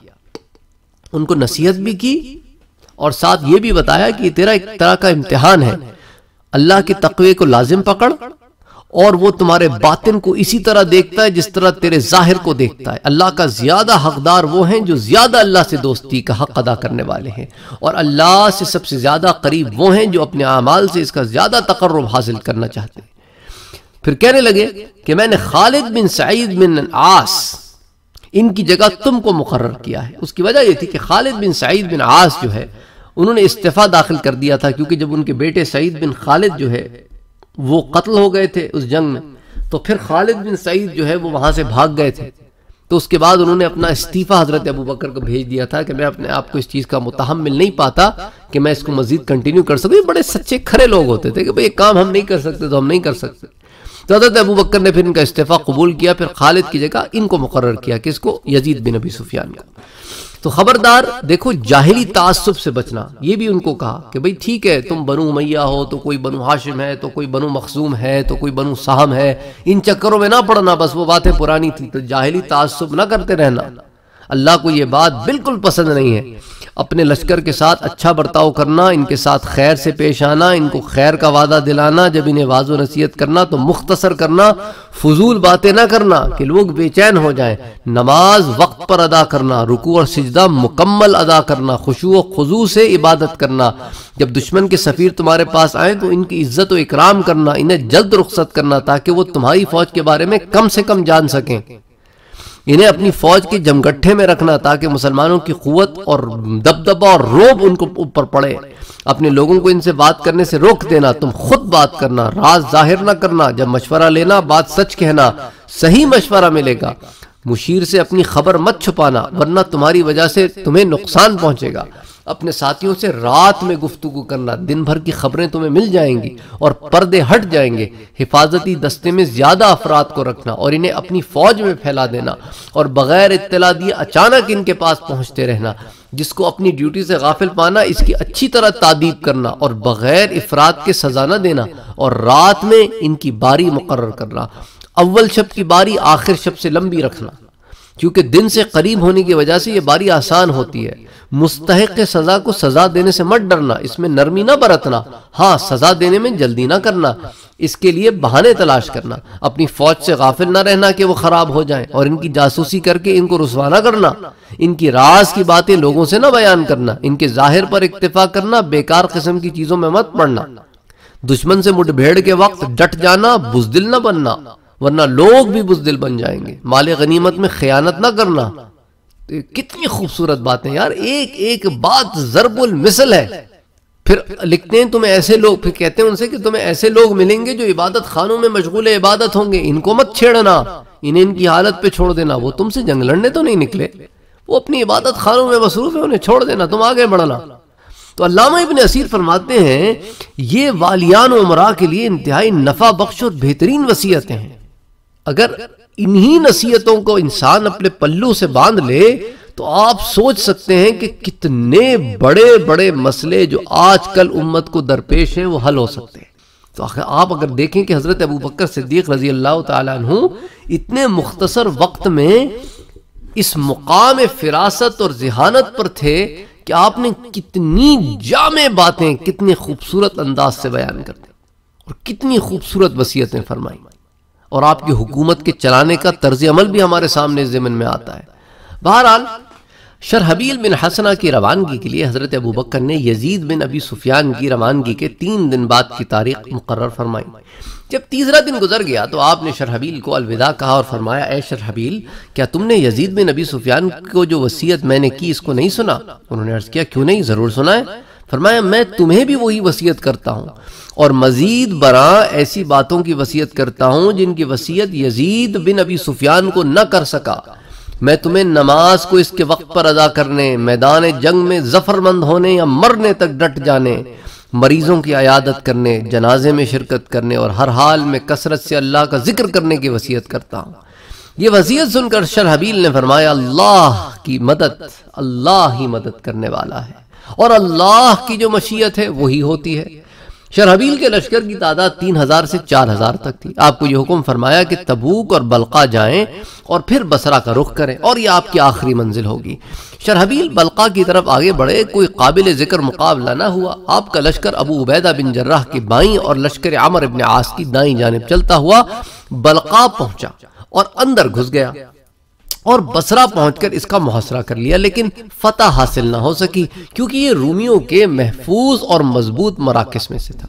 ان کو نصیحت بھی کی اور ساتھ یہ بھی بتایا کہ یہ تیرا ایک طرح کا امتحان ہے، اللہ کے تقوی کو لازم پکڑ، اور وہ تمہارے باطن کو اسی طرح دیکھتا ہے جس طرح تیرے ظاہر کو دیکھتا ہے۔ اللہ کا زیادہ حقدار وہ ہیں جو زیادہ اللہ سے دوستی کا حق ادا کرنے والے ہیں، اور اللہ سے سب سے زیادہ قریب وہ ہیں جو اپنے اعمال سے اس کا زیادہ تقرب حاصل کرنا چاہتے ہیں۔ پھر کہنے لگے کہ میں نے خالد بن سعید بن عاص ان کی جگہ تم کو مقرر کیا ہے۔ اس کی وجہ یہ تھی کہ خالد بن سعید بن عاص جو ہے انہوں نے استعفیٰ داخل کر دیا تھا، کیونکہ جب ان کے بیٹے سعید بن خالد جو ہے وہ قتل ہو گئے تھے اس جنگ میں، تو پھر خالد بن سعید جو ہے وہ وہاں سے بھاگ گئے تھے، تو اس کے بعد انہوں نے اپنا استعفیٰ حضرت ابو بکر کو بھیج دیا تھا کہ میں اپنے آپ کو اس چیز کا متحمل نہیں پاتا کہ میں اس کو مزید کنٹینیو کر سکوں۔ یہ بڑے سچے کھرے لوگ ہوتے تھے کہ بھئی ایک کام ہم نہیں کر سکتے تو ہم نہیں کر سکتے۔ تو حضرت ابو بکر نے پھر ان کا استعفیٰ قبول کیا، پھر خالد کی جگہ ان کو مقرر کیا، کس کو؟ یزید بن ابی سفیان کو۔ تو خبردار دیکھو جاہلی تعصب سے بچنا، یہ بھی ان کو کہا کہ بھئی ٹھیک ہے تم بنو امیہ ہو تو کوئی بنو ہاشم ہے، تو کوئی بنو مخزوم ہے، تو کوئی بنو سہم ہے، ان چکروں میں نہ پڑنا، بس وہ باتیں پرانی تھی۔ تو جاہلی تعصب نہ کرتے رہنا، اللہ کو یہ بات بالکل پسند نہیں ہے۔ اپنے لشکر کے ساتھ اچھا برتاؤ کرنا، ان کے ساتھ خیر سے پیش آنا، ان کو خیر کا وعدہ دلانا، جب انہیں واعظ و نصیحت کرنا تو مختصر کرنا، فضول باتیں نہ کرنا کہ لوگ بے چین ہو جائیں، نماز وقت پر ادا کرنا، رکوع اور سجدہ مکمل ادا کرنا، خشوع و خضوع سے عبادت کرنا، جب دشمن کے سفیر تمہارے پاس آئیں تو ان کی عزت و اکرام کرنا، انہیں جلد رخصت کرنا تاکہ وہ تمہاری فوج کے بارے میں کم سے کم جان سکیں، انہیں اپنی فوج کے جمگٹھے میں رکھنا تاکہ مسلمانوں کی قوت اور دبدبہ اور روب ان کو اوپر پڑے، اپنے لوگوں کو ان سے بات کرنے سے روک دینا، تم خود بات کرنا، راز ظاہر نہ کرنا، جب مشورہ لینا بات سچ کہنا، صحیح مشورہ ملے گا، مشیر سے اپنی خبر مت چھپانا ورنہ تمہاری وجہ سے تمہیں نقصان پہنچے گا، اپنے ساتھیوں سے رات میں گفتگو کرنا، دن بھر کی خبریں تمہیں مل جائیں گی اور پردے ہٹ جائیں گے، حفاظتی دستے میں زیادہ افراد کو رکھنا اور انہیں اپنی فوج میں پھیلا دینا اور بغیر اطلاع دیے اچانک ان کے پاس پہنچتے رہنا، جس کو اپنی ڈیوٹی سے غافل پانا اس کی اچھی طرح تعدیب کرنا اور بغیر افراد کے سزا نہ دینا، اور رات میں ان کی باری مقرر کرنا، اول شب کی باری آخر شب سے لمبی رکھنا، کیونکہ دن سے قریب ہونے کی وجہ سے یہ باری آسان ہوتی ہے۔ مستحق سزا کو سزا دینے سے مت ڈرنا، اس میں نرمی نہ برتنا، ہاں سزا دینے میں جلدی نہ کرنا، اس کے لیے بہانے تلاش کرنا، اپنی فوج سے غافل نہ رہنا کہ وہ خراب ہو جائیں، اور ان کی جاسوسی کر کے ان کو رسوا نہ کرنا، ان کی راز کی باتیں لوگوں سے نہ بیان کرنا، ان کے ظاہر پر اکتفا کرنا، بیکار قسم کی چیزوں میں مت پڑنا، دشمن سے مٹ بھیڑ کے وقت ڈٹ جانا، بزدل نہ بننا ورنہ لوگ بھی بزدل بن جائیں گے، مال غنیمت میں خیانت نہ کرنا۔ کتنی خوبصورت باتیں یار، ایک ایک بات ضرب المثل ہے۔ پھر لکھتے ہیں تمہیں ایسے لوگ، پھر کہتے ہیں ان سے کہ تمہیں ایسے لوگ ملیں گے جو عبادت خانوں میں مشغول عبادت ہوں گے، ان کو مت چھیڑنا، انہیں ان کی حالت پہ چھوڑ دینا، وہ تم سے جنگ لڑنے تو نہیں نکلے، وہ اپنی عبادت خانوں میں مصروف ہیں، انہیں چھوڑ دینا، تم آگے بڑھنا۔ تو علامہ ابن اسیر فرماتے ہیں یہ والیان و امراء کے لیے انتہائی نفع بخش اور بہترین وصیتیں ہیں۔ اگر انہی نصیحتوں کو انسان اپنے پلو سے باندھ لے تو آپ سوچ سکتے ہیں کہ کتنے بڑے بڑے مسئلے جو آج کل امت کو درپیش ہیں وہ حل ہو سکتے ہیں۔ تو آپ اگر دیکھیں کہ حضرت ابوبکر صدیق رضی اللہ تعالیٰ عنہ اتنے مختصر وقت میں اس مقام فراست اور ذہانت پر تھے کہ آپ نے کتنی جامع باتیں کتنی خوبصورت انداز سے بیان کرتے اور کتنی خوبصورت وصیتیں فرمائیں، اور آپ کی حکومت کے چلانے کا طرز عمل بھی ہمارے سامنے ضمن میں آتا ہے۔ بہرحال شرحبیل بن حسنہ کی روانگی کے لیے حضرت ابوبکر نے یزید بن ابی سفیان کی روانگی کے تین دن بعد کی تاریخ مقرر فرمائی۔ جب تیسرا دن گزر گیا تو آپ نے شرحبیل کو الوداع کہا اور فرمایا، اے شرحبیل کیا تم نے یزید بن ابی سفیان کو جو وصیت میں نے کی اس کو نہیں سنا؟ انہوں نے عرض کیا کیوں نہیں، ضرور سنا ہے۔ فرمایا میں تمہیں بھی وہی وصیت کرتا ہوں اور مزید برآں ایسی باتوں کی وصیت کرتا ہوں جن کی وصیت یزید بن ابی سفیان کو نہ کر سکا۔ میں تمہیں نماز کو اس کے وقت پر ادا کرنے، میدان جنگ میں ظفر مند ہونے یا مرنے تک ڈٹ جانے، مریضوں کی عیادت کرنے، جنازے میں شرکت کرنے اور ہر حال میں کثرت سے اللہ کا ذکر کرنے کی وصیت کرتا ہوں۔ یہ وصیت سن کر شرحبیل نے فرمایا، اللہ کی مدد اللہ ہی مدد کرنے والا ہے اور اللہ کی جو مشیت ہے وہی ہوتی ہے۔ شرحبیل کے لشکر کی تعداد تین ہزار سے چار ہزار تک تھی۔ آپ کو یہ حکم فرمایا کہ تبوک اور بلقا جائیں اور پھر بصرہ کا رخ کریں اور یہ آپ کی آخری منزل ہوگی۔ شرحبیل بلقا کی طرف آگے بڑھے، کوئی قابل ذکر مقابلہ نہ ہوا۔ آپ کا لشکر ابو عبیدہ بن جراح کی بائیں اور لشکر عمر بن عاص کی دائیں جانب چلتا ہوا بلقا پہنچا اور اندر گھس گیا اور بصرہ پہنچ کر اس کا محاصرہ کر لیا، لیکن فتح حاصل نہ ہو سکی کیونکہ یہ رومیوں کے محفوظ اور مضبوط مراکز میں سے تھا۔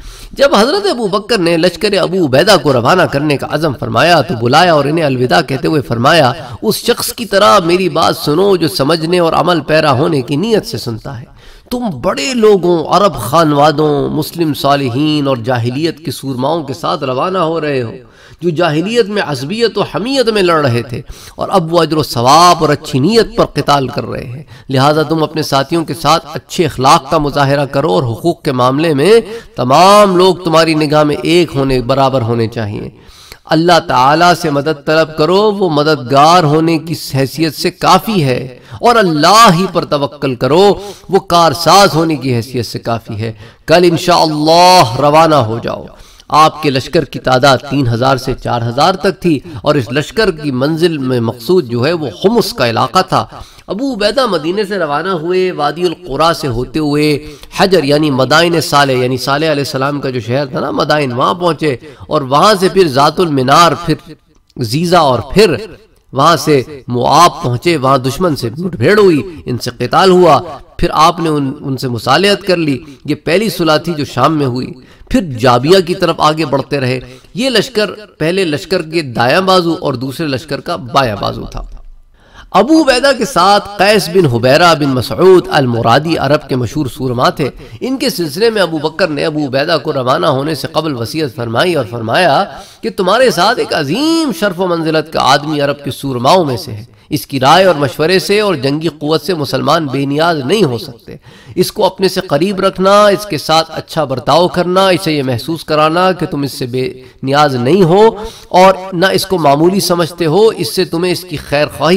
جب حضرت ابوبکر نے لشکر ابو عبیدہ کو روانہ کرنے کا عزم فرمایا تو بلایا اور انہیں الوداع کہتے ہوئے فرمایا، اس شخص کی طرح میری بات سنو جو سمجھنے اور عمل پیرا ہونے کی نیت سے سنتا ہے۔ تم بڑے لوگوں، عرب خانوادوں، مسلم صالحین اور جاہلیت کے سورماؤں کے ساتھ روانہ ہو رہے ہو جو جاہلیت میں عصبیت و حمیت میں لڑ رہے تھے، اور اب وہ اجر و ثواب اور اچھی نیت پر قتال کر رہے ہیں۔ لہٰذا تم اپنے ساتھیوں کے ساتھ اچھے اخلاق کا مظاہرہ کرو اور حقوق کے معاملے میں تمام لوگ تمہاری نگاہ میں ایک ہونے برابر ہونے چاہیے۔ اللہ تعالیٰ سے مدد طلب کرو، وہ مددگار ہونے کی حیثیت سے کافی ہے، اور اللہ ہی پر توکل کرو، وہ کارساز ہونے کی حیثیت سے کافی ہے۔ کل انشاءاللہ روانہ ہو جاؤ۔ آپ کے لشکر کی تعداد تین ہزار سے چار ہزار تک تھی اور اس لشکر کی منزل میں مقصود جو ہے وہ حمص کا علاقہ تھا۔ ابو عبیدہ مدینے سے روانہ ہوئے، وادی القرا سے ہوتے ہوئے حجر یعنی مدائن صالح یعنی صالح علیہ السلام کا جو شہر تھا نا مدائن، وہاں پہنچے اور وہاں سے پھر ذات المنار، پھر زیزہ اور پھر وہاں سے موآب پہنچے۔ وہاں دشمن سے مٹ بھیڑ ہوئی، ان سے قتال ہوا، پھر آپ نے ان, ان سے مصالحت کر لی۔ یہ پہلی صلح تھی جو شام میں ہوئی۔ پھر جابیہ کی طرف آگے بڑھتے رہے۔ یہ لشکر پہلے لشکر کے دایاں بازو اور دوسرے لشکر کا بایاں بازو تھا۔ ابو عبیدہ کے ساتھ قیس بن حبیرہ بن مسعود المرادی عرب کے مشہور سورما تھے۔ ان کے سلسلے میں ابو بکر نے ابو عبیدہ کو روانہ ہونے سے قبل وصیت فرمائی اور فرمایا کہ تمہارے ساتھ ایک عظیم شرف و منزلت کا آدمی عرب کے سورماؤں میں سے ہے۔ اس کی رائے اور مشورے سے اور جنگی قوت سے مسلمان بے نیاز نہیں ہو سکتے۔ اس کو اپنے سے قریب رکھنا، اس کے ساتھ اچھا برتاؤ کرنا، اسے یہ محسوس کرانا کہ تم اس سے بے نیاز نہیں ہو اور نہ اس کو معمولی سمجھتے ہو، اس سے تمہیں اس کی خیر خواہی حاصل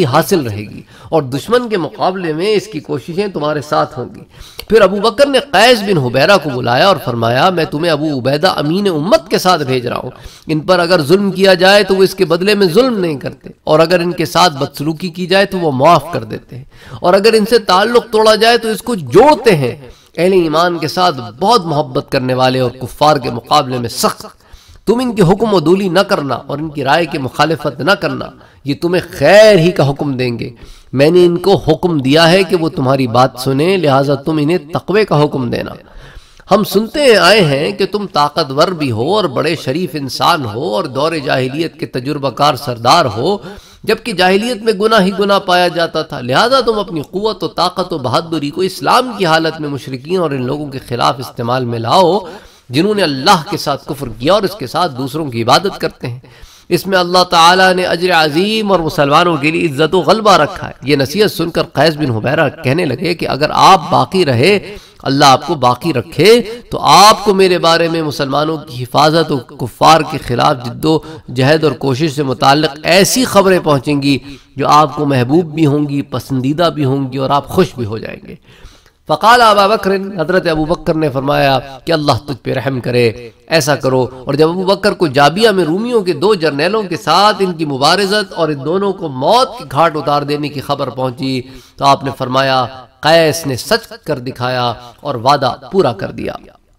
حاصل رہے گی اور دشمن کے مقابلے میں اس کی کوششیں تمہارے ساتھ ہوں گی۔ پھر ابو بکر نے قیس بن حبیرہ کو بلایا اور فرمایا میں تمہیں ابو عبیدہ امین امت کے ساتھ بھیج رہا ہوں، ان پر اگر ظلم کیا جائے تو وہ اس کے بدلے میں ظلم نہیں کرتے، اور اگر ان کے ساتھ بدسلوکی کی جائے تو وہ معاف کر دیتے ہیں، اور اگر ان سے تعلق توڑا جائے تو اس کو جوڑتے ہیں۔ اہل ایمان کے ساتھ بہت محبت کرنے والے اور کفار کے مقابلے میں سخت۔ تم ان کی حکم عدولی نہ کرنا اور ان کی رائے کی مخالفت نہ کرنا، یہ تمہیں خیر ہی کا حکم دیں گے۔ میں نے ان کو حکم دیا ہے کہ وہ تمہاری بات سنیں، لہٰذا تم انہیں تقوی کا حکم دینا۔ ہم سنتے آئے ہیں کہ تم طاقتور بھی ہو اور بڑے شریف انسان ہو اور دور جاہلیت کے تجربہ کار سردار ہو، جبکہ جاہلیت میں گناہ ہی گناہ پایا جاتا تھا، لہٰذا تم اپنی قوت و طاقت و بہادری کو اسلام کی حالت میں مشرکین اور ان لوگوں کے خلاف استعمال میں لاؤ جنہوں نے اللہ کے ساتھ کفر کیا اور اس کے ساتھ دوسروں کی عبادت کرتے ہیں۔ اس میں اللہ تعالیٰ نے اجر عظیم اور مسلمانوں کے لیے عزت و غلبہ رکھا ہے۔ یہ نصیحت سن کر قیس بن حبیرہ کہنے لگے کہ اگر آپ باقی رہے، اللہ آپ کو باقی رکھے، تو آپ کو میرے بارے میں مسلمانوں کی حفاظت و کفار کے خلاف جد و جہد اور کوشش سے متعلق ایسی خبریں پہنچیں گی جو آپ کو محبوب بھی ہوں گی، پسندیدہ بھی ہوں گی اور آپ خوش بھی ہو جائیں گے۔ فقال ابا بکر، حضرت ابو بکر نے فرمایا کہ اللہ تجھ پہ رحم کرے، ایسا کرو۔ اور جب ابو بکر کو جابیہ میں رومیوں کے دو جرنیلوں کے ساتھ ان کی مبارزت اور ان دونوں کو موت کے گھاٹ اتار دینے کی خبر پہنچی تو آپ نے فرمایا قیس نے سچ کر دکھایا اور وعدہ پورا کر دیا۔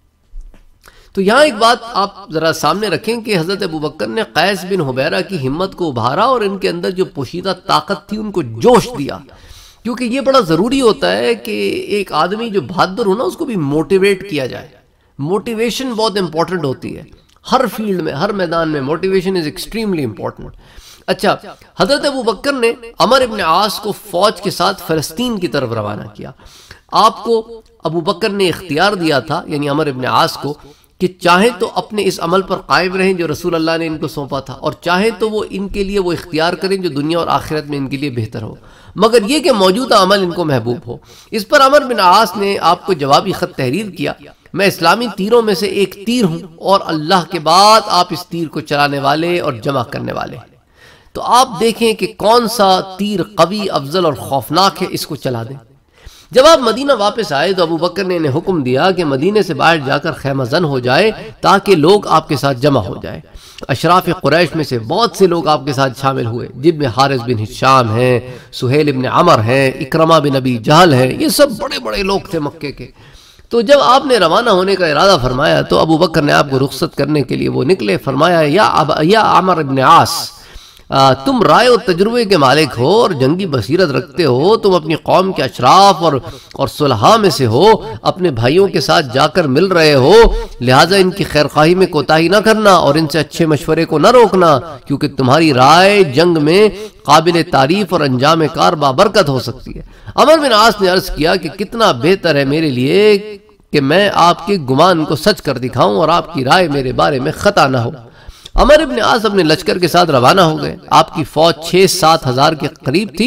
تو یہاں ایک بات آپ ذرا سامنے رکھیں کہ حضرت ابو بکر نے قیس بن حبیرہ کی ہمت کو ابھارا اور ان کے اندر جو پوشیدہ طاقت تھی ان کو جوش دیا، کیونکہ یہ بڑا ضروری ہوتا ہے کہ ایک آدمی جو بہادر ہو نا اس کو بھی موٹیویٹ کیا جائے۔ موٹیویشن بہت امپورٹنٹ ہوتی ہے ہر فیلڈ میں، ہر میدان میں موٹیویشن از ایکسٹریملی امپورٹنٹ۔ اچھا، حضرت ابو بکر نے عمر ابن عاص کو فوج کے ساتھ فلسطین کی طرف روانہ کیا۔ آپ کو ابو بکر نے اختیار دیا تھا، یعنی عمر ابن عاص کو، کہ چاہیں تو اپنے اس عمل پر قائم رہیں جو رسول اللہ نے ان کو سونپا تھا، اور چاہیں تو وہ ان کے لیے وہ اختیار کریں جو دنیا اور آخرت میں ان کے لیے بہتر ہو، مگر یہ کہ موجودہ عمل ان کو محبوب ہو۔ اس پر عمر بن عاص نے آپ کو جوابی خط تحریر کیا، میں اسلامی تیروں میں سے ایک تیر ہوں اور اللہ کے بعد آپ اس تیر کو چلانے والے اور جمع کرنے والے ہیں، تو آپ دیکھیں کہ کون سا تیر قوی، افضل اور خوفناک ہے، اس کو چلا دیں۔ جب آپ مدینہ واپس آئے تو ابو بکر نے انہیں حکم دیا کہ مدینے سے باہر جا کر خیمہ زن ہو جائے تاکہ لوگ آپ کے ساتھ جمع ہو جائے۔ اشراف قریش میں سے بہت سے لوگ آپ کے ساتھ شامل ہوئے، جن میں حارث بن ہشام ہیں، سہیل بن عمر ہیں، اکرمہ بن ابی جہل ہیں، یہ سب بڑے بڑے لوگ تھے مکے کے۔ تو جب آپ نے روانہ ہونے کا ارادہ فرمایا تو ابو بکر نے آپ کو رخصت کرنے کے لیے وہ نکلے۔ فرمایا یا یا عمر بن عاص، تم رائے و تجربے کے مالک ہو اور جنگی بصیرت رکھتے ہو، تم اپنی قوم کے اشراف اور اور صلحاء میں سے ہو، اپنے بھائیوں کے ساتھ جا کر مل رہے ہو، لہٰذا ان کی خیرخواہی میں کوتاہی نہ کرنا اور ان سے اچھے مشورے کو نہ روکنا، کیونکہ تمہاری رائے جنگ میں قابل تعریف اور انجام کار بابرکت ہو سکتی ہے۔ عمر بن عاص نے عرض کیا کہ کتنا بہتر ہے میرے لیے کہ میں آپ کے گمان کو سچ کر دکھاؤں اور آپ کی رائے میرے بارے میں خطا نہ ہو۔ عمر ابن عاص اپنے لشکر کے ساتھ روانہ ہو گئے۔ آپ کی فوج چھ سات ہزار کے قریب تھی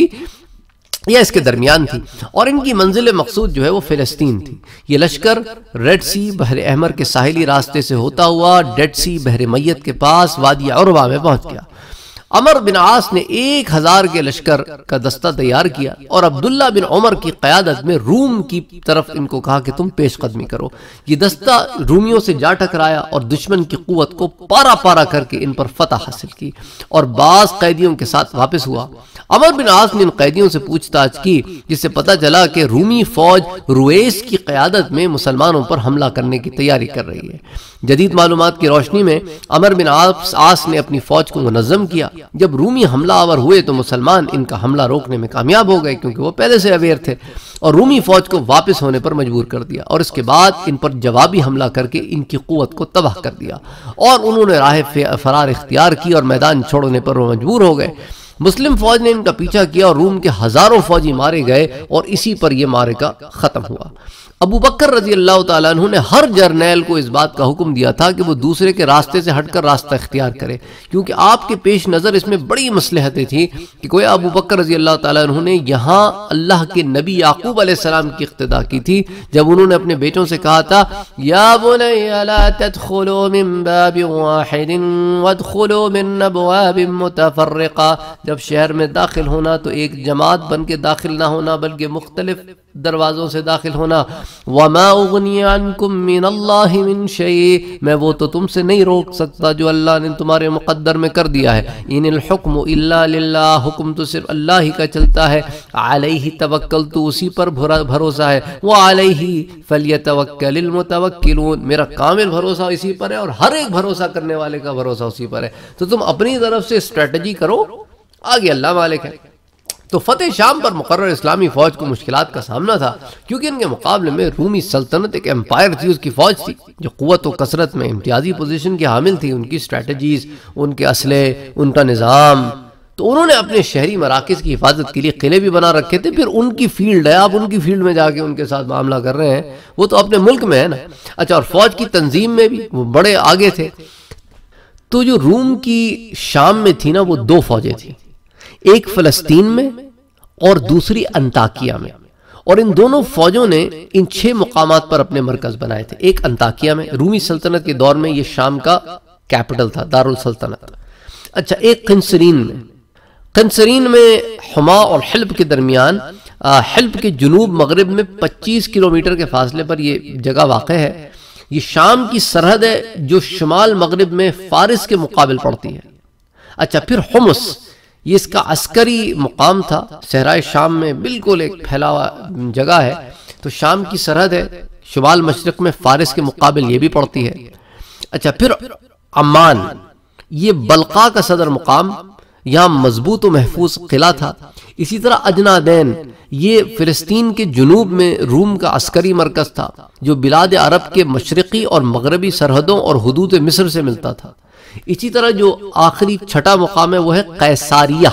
یا اس کے درمیان تھی، اور ان کی منزل مقصود جو ہے وہ فلسطین تھی۔ یہ لشکر ریڈ سی بحر احمر کے ساحلی راستے سے ہوتا ہوا ڈیڈ سی بحر میت کے پاس وادی عروہ میں پہنچ گیا۔ عمر بن عاص نے ایک ہزار کے لشکر کا دستہ تیار کیا اور عبداللہ بن عمر کی قیادت میں روم کی طرف ان کو کہا کہ تم پیش قدمی کرو۔ یہ دستہ رومیوں سے جا ٹکرایا اور دشمن کی قوت کو پارا پارا کر کے ان پر فتح حاصل کی اور بعض قیدیوں کے ساتھ واپس ہوا۔ عمر بن عاص نے ان قیدیوں سے پوچھ تاچھ کی، جس سے پتہ چلا کہ رومی فوج رویس کی قیادت میں مسلمانوں پر حملہ کرنے کی تیاری کر رہی ہے۔ جدید معلومات کی روشنی میں عمر بن عاص نے اپنی فوج کو منظم کیا۔ جب رومی حملہ آور ہوئے تو مسلمان ان کا حملہ روکنے میں کامیاب ہو گئے، کیونکہ وہ پہلے سے اویئر تھے، اور رومی فوج کو واپس ہونے پر مجبور کر دیا اور اس کے بعد ان پر جوابی حملہ کر کے ان کی قوت کو تباہ کر دیا، اور انہوں نے راہ فرار اختیار کی اور میدان چھوڑنے پر وہ مجبور ہو گئے۔ مسلم فوج نے ان کا پیچھا کیا اور روم کے ہزاروں فوجی مارے گئے اور اسی پر یہ معرکہ ختم ہوا۔ ابو بکر رضی اللہ تعالیٰ عنہ نے ہر جرنیل کو اس بات کا حکم دیا تھا کہ وہ دوسرے کے راستے سے ہٹ کر راستہ اختیار کرے، کیونکہ آپ کے پیش نظر اس میں بڑی مصلحتیں تھیں کہ کوئی ابو بکر رضی اللہ تعالیٰ عنہ نے یہاں اللہ کے نبی یعقوب علیہ السلام کی اقتدا کی تھی جب انہوں نے اپنے بیٹوں سے کہا تھا یا بنی لا تدخلوا من باب واحد وادخلوا من ابواب متفرقہ، جب شہر میں داخل ہونا تو ایک جماعت بن کے داخل نہ ہونا بلکہ مختلف دروازوں سے داخل ہونا۔ وَمَا أُغْنِيَ عَنْكُم مِّنَ اللَّهِ مِن شَيْءٍ، میں وہ تو تم سے نہیں روک سکتا جو اللہ نے تمہارے مقدر میں کر دیا ہے۔ ان الحکم الا للہ، حکم تو صرف اللہ ہی کا چلتا ہے۔ علیہ توکلت، اسی پر بھروسہ ہے۔ وعلیہ فلیتوکل المتوکلون، میرا کامل بھروسہ اسی پر ہے اور ہر ایک بھروسہ کرنے والے کا بھروسہ اسی پر ہے۔ تو تم اپنی طرف سے اسٹریٹجی کرو، آگے اللہ مالک ہے۔ تو فتح شام پر مقرر اسلامی فوج کو مشکلات کا سامنا تھا، کیونکہ ان کے مقابلے میں رومی سلطنت ایک امپائر تھی، اس کی فوج تھی جو قوت و کثرت میں امتیازی پوزیشن کی حامل تھی۔ ان کی اسٹریٹجیز، ان کے اسلحے، ان کا نظام، تو انہوں نے اپنے شہری مراکز کی حفاظت کے لیے قلعے بھی بنا رکھے تھے۔ پھر ان کی فیلڈ ہے، آپ ان کی فیلڈ میں جا کے ان کے ساتھ معاملہ کر رہے ہیں، وہ تو اپنے ملک میں ہے نا۔ اچھا، اور فوج کی تنظیم میں بھی وہ بڑے آگے تھے۔ تو جو روم کی شام میں تھی نا، وہ دو فوجیں تھیں، ایک فلسطین میں اور دوسری انطاکیہ میں، اور ان دونوں فوجوں نے ان چھ مقامات پر اپنے مرکز بنائے تھے۔ ایک انطاکیہ میں، رومی سلطنت کے دور میں یہ شام کا کیپٹل تھا، دارالسلطنت۔ اچھا، ایک قنسرین میں، قنسرین میں حما اور حلب کے درمیان، حلب کے جنوب مغرب میں پچیس کلومیٹر کے فاصلے پر یہ جگہ واقع ہے۔ یہ شام کی سرحد ہے جو شمال مغرب میں فارس کے مقابل پڑتی ہے۔ اچھا، پھر حمص، یہ اس کا عسکری مقام تھا، صحرائے شام میں بالکل ایک پھیلا ہوا جگہ ہے، تو شام کی سرحد ہے، شمال مشرق میں فارس کے مقابل یہ بھی پڑتی ہے۔ اچھا، پھر عمان، یہ بلقا کا صدر مقام، یہاں مضبوط و محفوظ قلعہ تھا۔ اسی طرح اجنادین، یہ فلسطین کے جنوب میں روم کا عسکری مرکز تھا جو بلاد عرب کے مشرقی اور مغربی سرحدوں اور حدود مصر سے ملتا تھا۔ اسی طرح جو آخری چھٹا مقام ہے وہ ہے قیساریہ،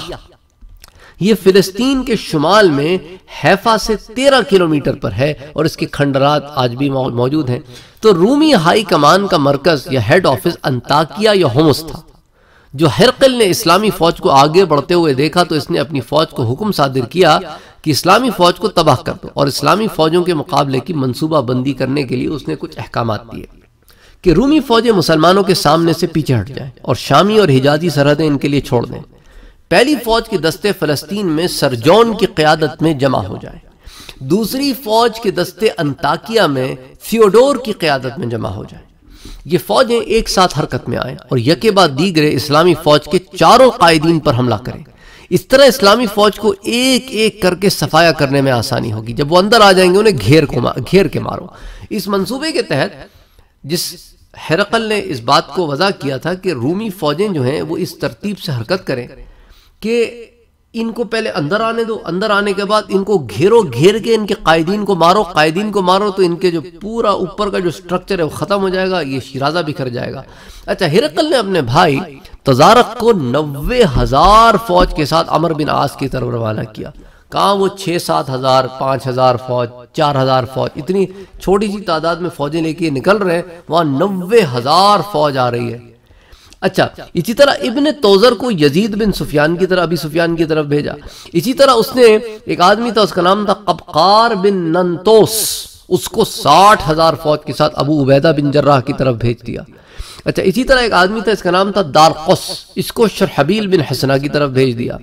یہ فلسطین کے شمال میں حیفا سے تیرہ کلومیٹر پر ہے اور اس کے کھنڈرات آج بھی موجود ہیں۔ تو رومی ہائی کمان کا مرکز یا ہیڈ آفس انطاکیہ یا حمص تھا۔ جو ہرقل نے اسلامی فوج کو آگے بڑھتے ہوئے دیکھا تو اس نے اپنی فوج کو حکم صادر کیا کہ اسلامی فوج کو تباہ کر دو، اور اسلامی فوجوں کے مقابلے کی منصوبہ بندی کرنے کے لیے اس نے کچھ احکامات دیے کہ رومی فوجیں مسلمانوں کے سامنے سے پیچھے ہٹ جائیں اور شامی اور حجازی سرحدیں ان کے لیے چھوڑ دیں۔ پہلی فوج کے دستے فلسطین میں سرجون کی قیادت میں جمع ہو جائیں، دوسری فوج کے دستے انطاکیہ میں تھیوڈور کی قیادت میں جمع ہو جائیں۔ یہ فوجیں ایک ساتھ حرکت میں آئیں اور یکے بعد دیگرے اسلامی فوج کے چاروں قائدین پر حملہ کریں۔ اس طرح اسلامی فوج کو ایک ایک کر کے صفایا کرنے میں آسانی ہوگی۔ جب وہ اندر آ جائیں گے انہیں گھیر کو گھیر کے مارو۔ اس منصوبے کے تحت جس ہرقل نے اس بات کو وضع کیا تھا کہ رومی فوجیں جو ہیں وہ اس ترتیب سے حرکت کریں کہ ان کو پہلے اندر آنے دو، اندر آنے کے بعد ان کو گھیرو، گھیر کے ان کے قائدین کو مارو، قائدین کو مارو تو ان کے جو پورا اوپر کا جو سٹرکچر ہے وہ ختم ہو جائے گا، یہ شیرازہ بکھر جائے گا۔ اچھا، ہرقل نے اپنے بھائی تزارق کو نوے ہزار فوج کے ساتھ عمر بن عاص کی طرف روانہ کیا۔ کہاں وہ چھ سات ہزار، پانچ ہزار فوج، چار ہزار فوج، اتنی چھوٹی سی تعداد میں فوجیں لے کے نکل رہے ہیں، وہاں نوے ہزار فوج آ رہی ہے۔ اچھا، اسی طرح ابن توزر کو یزید بن سفیان کی طرف ابی سفیان کی طرف بھیجا۔ اسی طرح اس نے ایک آدمی تھا، اس کا نام تھا قبقار بن ننتوس، اس کو ساٹھ ہزار فوج کے ساتھ ابو عبیدہ بن جراح کی طرف بھیج دیا۔ اچھا، اسی طرح ایک آدمی تھا، اس کا نام تھا دارقس، اس کو شرحبیل بن حسنہ کی طرف بھیج دیا۔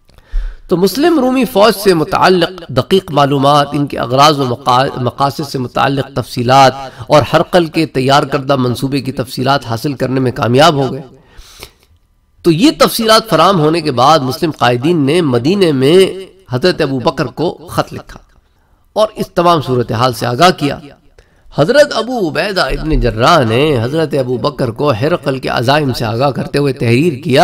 تو مسلم رومی فوج سے متعلق دقیق معلومات، ان کے اغراض و مقاصد سے متعلق تفصیلات اور ہرقل کے تیار کردہ منصوبے کی تفصیلات حاصل کرنے میں کامیاب ہو گئے۔ تو یہ تفصیلات فراہم ہونے کے بعد مسلم قائدین نے مدینے میں حضرت ابو بکر کو خط لکھا اور اس تمام صورتحال سے آگاہ کیا۔ حضرت ابو عبیدہ ابن جراح نے حضرت ابو بکر کو ہرقل کے عزائم سے آگاہ کرتے ہوئے تحریر کیا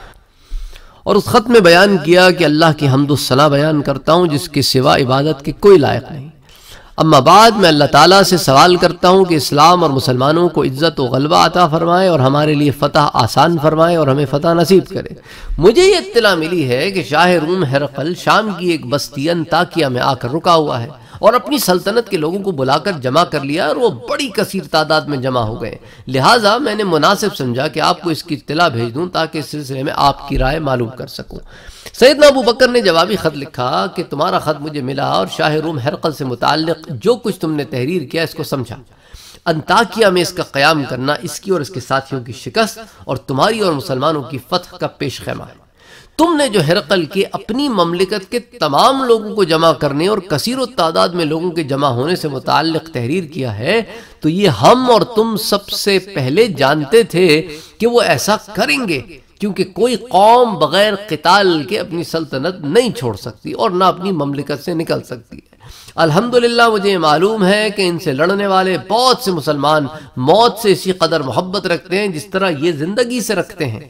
اور اس خط میں بیان کیا کہ اللہ کی حمد و ثنا بیان کرتا ہوں جس کے سوا عبادت کے کوئی لائق نہیں۔ اما بعد میں اللہ تعالیٰ سے سوال کرتا ہوں کہ اسلام اور مسلمانوں کو عزت و غلبہ عطا فرمائے اور ہمارے لیے فتح آسان فرمائے اور ہمیں فتح نصیب کرے۔ مجھے یہ اطلاع ملی ہے کہ شاہ روم ہرقل شام کی ایک بستی انطاکیہ میں آ کر رکا ہوا ہے اور اپنی سلطنت کے لوگوں کو بلا کر جمع کر لیا اور وہ بڑی کثیر تعداد میں جمع ہو گئے، لہٰذا میں نے مناسب سمجھا کہ آپ کو اس کی اطلاع بھیج دوں تاکہ اس سلسلے میں آپ کی رائے معلوم کر سکوں۔ سیدنا ابو بکر نے جوابی خط لکھا کہ تمہارا خط مجھے ملا اور شاہ روم ہرقل سے متعلق جو کچھ تم نے تحریر کیا اس کو سمجھا۔ انطاکیہ میں اس کا قیام کرنا اس کی اور اس کے ساتھیوں کی شکست اور تمہاری اور مسلمانوں کی فتح کا پیش خیمہ ہے۔ تم نے جو ہرقل کے اپنی مملکت کے تمام لوگوں کو جمع کرنے اور کثیر و تعداد میں لوگوں کے جمع ہونے سے متعلق تحریر کیا ہے تو یہ ہم اور تم سب سے پہلے جانتے تھے کہ وہ ایسا کریں گے، کیونکہ کوئی قوم بغیر قتال کے اپنی سلطنت نہیں چھوڑ سکتی اور نہ اپنی مملکت سے نکل سکتی ہے۔ الحمدللہ مجھے معلوم ہے کہ ان سے لڑنے والے بہت سے مسلمان موت سے اسی قدر محبت رکھتے ہیں جس طرح یہ زندگی سے رکھتے ہیں۔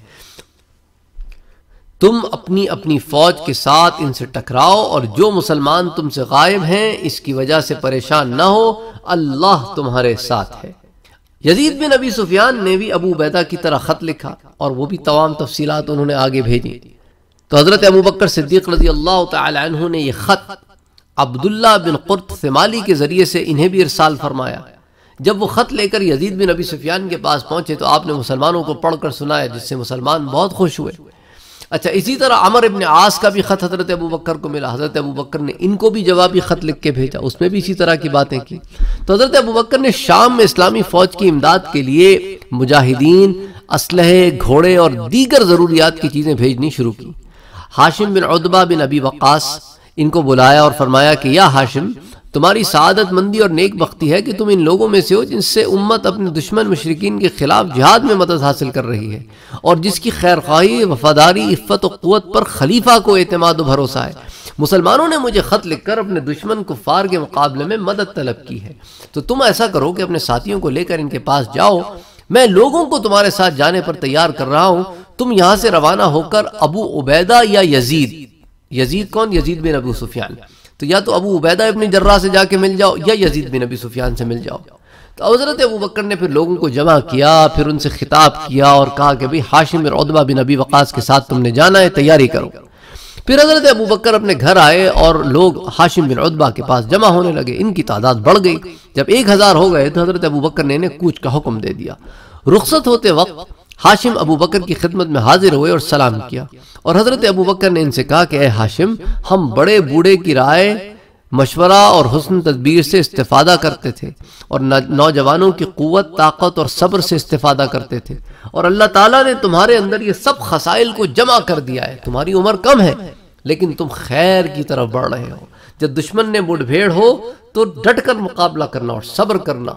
تم اپنی اپنی فوج کے ساتھ ان سے ٹکراؤ اور جو مسلمان تم سے غائب ہیں اس کی وجہ سے پریشان نہ ہو، اللہ تمہارے ساتھ ہے۔ یزید بن ابی سفیان نے بھی ابو عبیدہ کی طرح خط لکھا اور وہ بھی تمام تفصیلات انہوں نے آگے بھیجی۔ تو حضرت ابو بکر صدیق رضی اللہ تعالی عنہ نے یہ خط عبداللہ بن قرط ثمالی کے ذریعے سے انہیں بھی ارسال فرمایا۔ جب وہ خط لے کر یزید بن ابی سفیان کے پاس پہنچے تو آپ نے مسلمانوں کو پڑھ کر سنایا، جس سے مسلمان بہت خوش ہوئے۔ اچھا، اسی طرح عمر ابن عاص کا بھی خط حضرت ابو بکر کو ملا، حضرت ابو بکر نے ان کو بھی جوابی خط لکھ کے بھیجا، اس میں بھی اسی طرح کی باتیں کی۔ تو حضرت ابو بکر نے شام میں اسلامی فوج کی امداد کے لیے مجاہدین، اسلحے، گھوڑے اور دیگر ضروریات کی چیزیں بھیجنی شروع کی۔ ہاشم بن عتبہ بن ابی وقاص ان کو بلایا اور فرمایا کہ یا ہاشم، تمہاری سعادت مندی اور نیک بختی ہے کہ تم ان لوگوں میں سے ہو جن سے امت اپنے دشمن مشرکین کے خلاف جہاد میں مدد حاصل کر رہی ہے اور جس کی خیرخواہی، وفاداری، عفت و قوت پر خلیفہ کو اعتماد و بھروسہ ہے۔ مسلمانوں نے مجھے خط لکھ کر اپنے دشمن کفار کے مقابلے میں مدد طلب کی ہے، تو تم ایسا کرو کہ اپنے ساتھیوں کو لے کر ان کے پاس جاؤ، میں لوگوں کو تمہارے ساتھ جانے پر تیار کر رہا ہوں۔ تم یہاں سے روانہ ہو کر ابو عبیدہ یا یزید، یزید کون؟ یزید بن ابو سفیان، تو یا تو ابو عبیدہ ابن جراح سے جا کے مل جاؤ یا یزید بن ابی سفیان سے مل جاؤ۔ تو حضرت ابو بکر نے پھر لوگوں کو جمع کیا، پھر ان سے خطاب کیا اور کہا کہ بھئی ہاشم بن عتبہ بن ابی وقاص کے ساتھ تم نے جانا ہے، تیاری کرو۔ پھر حضرت ابو بکر اپنے گھر آئے اور لوگ ہاشم بن عتبہ کے پاس جمع ہونے لگے، ان کی تعداد بڑھ گئی۔ جب ایک ہزار ہو گئے تو حضرت ابو بکر نے انہیں کوچ کا حکم دے دیا۔ رخصت ہوتے وقت ہاشم ابو بکر کی خدمت میں حاضر ہوئے اور سلام کیا، اور حضرت ابو بکر نے ان سے کہا کہ اے ہاشم، ہم بڑے بوڑھے کی رائے، مشورہ اور حسن تدبیر سے استفادہ کرتے تھے اور نوجوانوں کی قوت، طاقت اور صبر سے استفادہ کرتے تھے، اور اللہ تعالیٰ نے تمہارے اندر یہ سب خصائل کو جمع کر دیا ہے۔ تمہاری عمر کم ہے لیکن تم خیر کی طرف بڑھ رہے ہو۔ جب دشمن نے مٹ بھیڑ ہو تو ڈٹ کر مقابلہ کرنا اور صبر کرنا،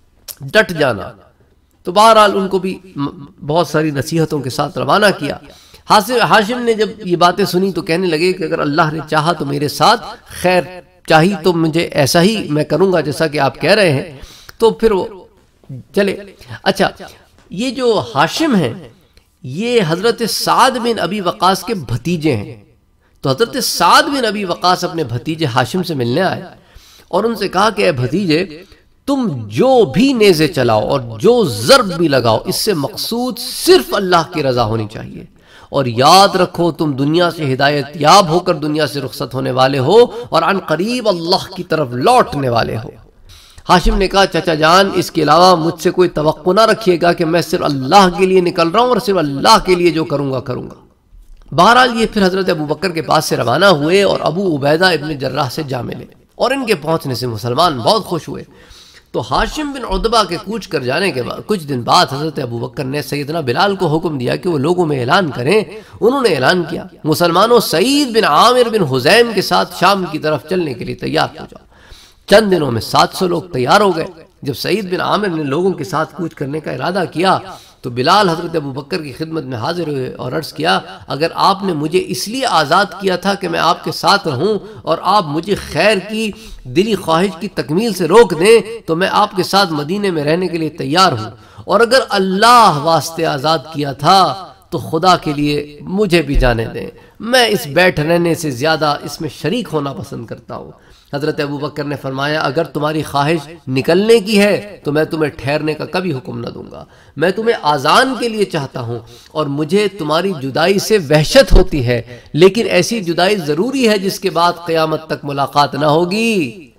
ڈٹ جانا۔ تو بہرحال ان کو بھی بہت ساری نصیحتوں کے ساتھ روانہ کیا۔ ہاشم نے جب یہ باتیں سنی تو کہنے لگے کہ اگر اللہ نے چاہا تو میرے ساتھ خیر چاہی تو مجھے ایسا ہی میں کروں گا جیسا کہ آپ کہہ رہے ہیں۔ تو پھر وہ چلے۔ اچھا، یہ جو ہاشم ہیں یہ حضرت سعد بن ابی وقاص کے بھتیجے ہیں۔ تو حضرت سعد بن ابی وقاص اپنے بھتیجے ہاشم سے ملنے آئے اور ان سے کہا کہ اے بھتیجے، تم جو بھی نیزے چلاؤ اور جو ضرب بھی لگاؤ، اس سے مقصود صرف اللہ کی رضا ہونی چاہیے، اور یاد رکھو تم دنیا سے ہدایت یاب ہو کر دنیا سے رخصت ہونے والے ہو اور عن قریب اللہ کی طرف لوٹنے والے ہو۔ ہاشم نے کہا چچا جان، اس کے علاوہ مجھ سے کوئی توقع نہ رکھیے گا کہ میں صرف اللہ کے لیے نکل رہا ہوں اور صرف اللہ کے لیے جو کروں گا کروں گا۔ بہرحال یہ پھر حضرت ابو بکر کے پاس سے روانہ ہوئے اور ابو عبیدہ ابن جراح سے جا ملے، اور ان کے پہنچنے سے مسلمان بہت خوش ہوئے۔ تو ہاشم بن عتبہ کے کوچ کر جانے کے بعد کچھ دن بعد حضرت ابو بکر نے سیدنا بلال کو حکم دیا کہ وہ لوگوں میں اعلان کریں۔ انہوں نے اعلان کیا، مسلمانوں، سعید بن عامر بن حزیم کے ساتھ شام کی طرف چلنے کے لیے تیار ہو جاؤ۔ چند دنوں میں سات سو لوگ تیار ہو گئے۔ جب سعید بن عامر نے لوگوں کے ساتھ کوچ کرنے کا ارادہ کیا تو بلال حضرت ابو بکر کی خدمت میں حاضر ہوئے اور عرض کیا، اگر آپ نے مجھے اس لیے آزاد کیا تھا کہ میں آپ کے ساتھ رہوں اور آپ مجھے خیر کی دلی خواہش کی تکمیل سے روک دیں تو میں آپ کے ساتھ مدینے میں رہنے کے لیے تیار ہوں، اور اگر اللہ واسطے آزاد کیا تھا تو خدا کے لیے مجھے بھی جانے دیں، میں اس بیٹھ رہنے سے زیادہ اس میں شریک ہونا پسند کرتا ہوں۔ حضرت ابو بکر نے فرمایا، اگر تمہاری خواہش نکلنے کی ہے تو میں تمہیں ٹھہرنے کا کبھی حکم نہ دوں گا، میں تمہیں آزان کے لیے چاہتا ہوں، اور مجھے تمہاری جدائی سے وحشت ہوتی ہے، لیکن ایسی جدائی ضروری ہے جس کے بعد قیامت تک ملاقات نہ ہوگی۔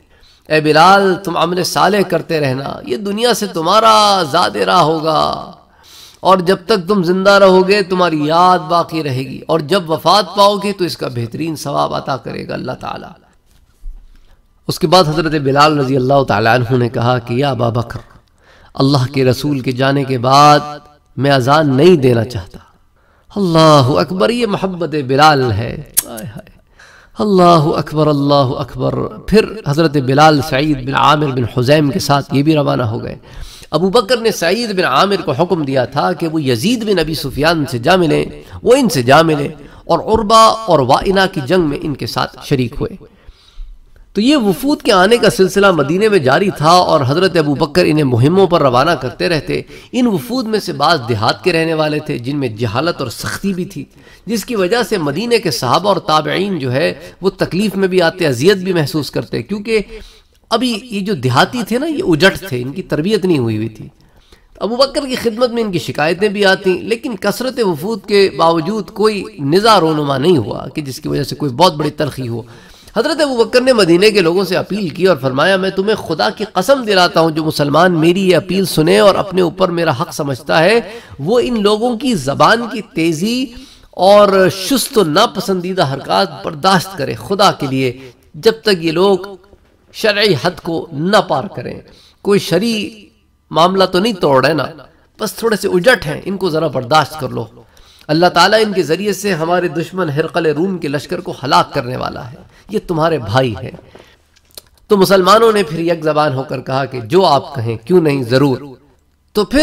اے بلال تم عمل صالح کرتے رہنا، یہ دنیا سے تمہارا زاد راہ ہوگا، اور جب تک تم زندہ رہو گے تمہاری یاد باقی رہے گی، اور جب وفات پاؤ گے تو اس کا بہترین ثواب عطا کرے گا اللہ تعالیٰ۔ اس کے بعد حضرت بلال رضی اللہ تعالیٰ عنہ نے کہا کہ یا ابا بکر، اللہ کے رسول کے جانے کے بعد میں اذان نہیں دینا چاہتا۔ اللہ اکبر، یہ محبت بلال ہے، اللہ اکبر اللہ اکبر۔ پھر حضرت بلال سعید بن عامر بن حزیم کے ساتھ یہ بھی روانہ ہو گئے۔ ابو بکر نے سعید بن عامر کو حکم دیا تھا کہ وہ یزید بن ابی سفیان سے جا ملیں، وہ ان سے جا ملے اور عربہ اور وائنہ کی جنگ میں ان کے ساتھ شریک ہوئے۔ تو یہ وفود کے آنے کا سلسلہ مدینے میں جاری تھا اور حضرت ابو بکر انہیں مہموں پر روانہ کرتے رہتے۔ ان وفود میں سے بعض دیہات کے رہنے والے تھے جن میں جہالت اور سختی بھی تھی، جس کی وجہ سے مدینے کے صحابہ اور تابعین جو ہے وہ تکلیف میں بھی آتے، اذیت بھی محسوس کرتے، کیونکہ ابھی یہ جو دیہاتی تھے نا یہ اجٹ تھے، ان کی تربیت نہیں ہوئی ہوئی تھی۔ ابو بکر کی خدمت میں ان کی شکایتیں بھی آتی، لیکن کثرت وفود کے باوجود کوئی نزاع رونما نہیں ہوا کہ جس کی وجہ سے کوئی بہت بڑی تلخی ہو۔ حضرت ابو بکر نے مدینے کے لوگوں سے اپیل کی اور فرمایا میں تمہیں خدا کی قسم دلاتا ہوں جو مسلمان میری یہ اپیل سنے اور اپنے اوپر میرا حق سمجھتا ہے وہ ان لوگوں کی زبان کی تیزی اور شست و ناپسندیدہ حرکات برداشت کرے خدا کے لیے، جب تک یہ لوگ شرعی حد کو نہ پار کریں۔ کوئی شرعی معاملہ تو نہیں توڑ رہے نا، بس تھوڑے سے اجٹ ہیں، ان کو ذرا برداشت کر لو۔ اللہ تعالیٰ ان کے ذریعے سے ہمارے دشمن ہرقل روم کے لشکر کو ہلاک کرنے والا ہے، یہ تمہارے بھائی ہیں۔ تو مسلمانوں نے پھر یک زبان ہو کر کہا کہ جو آپ کہیں، کیوں نہیں، ضرور۔ تو پھر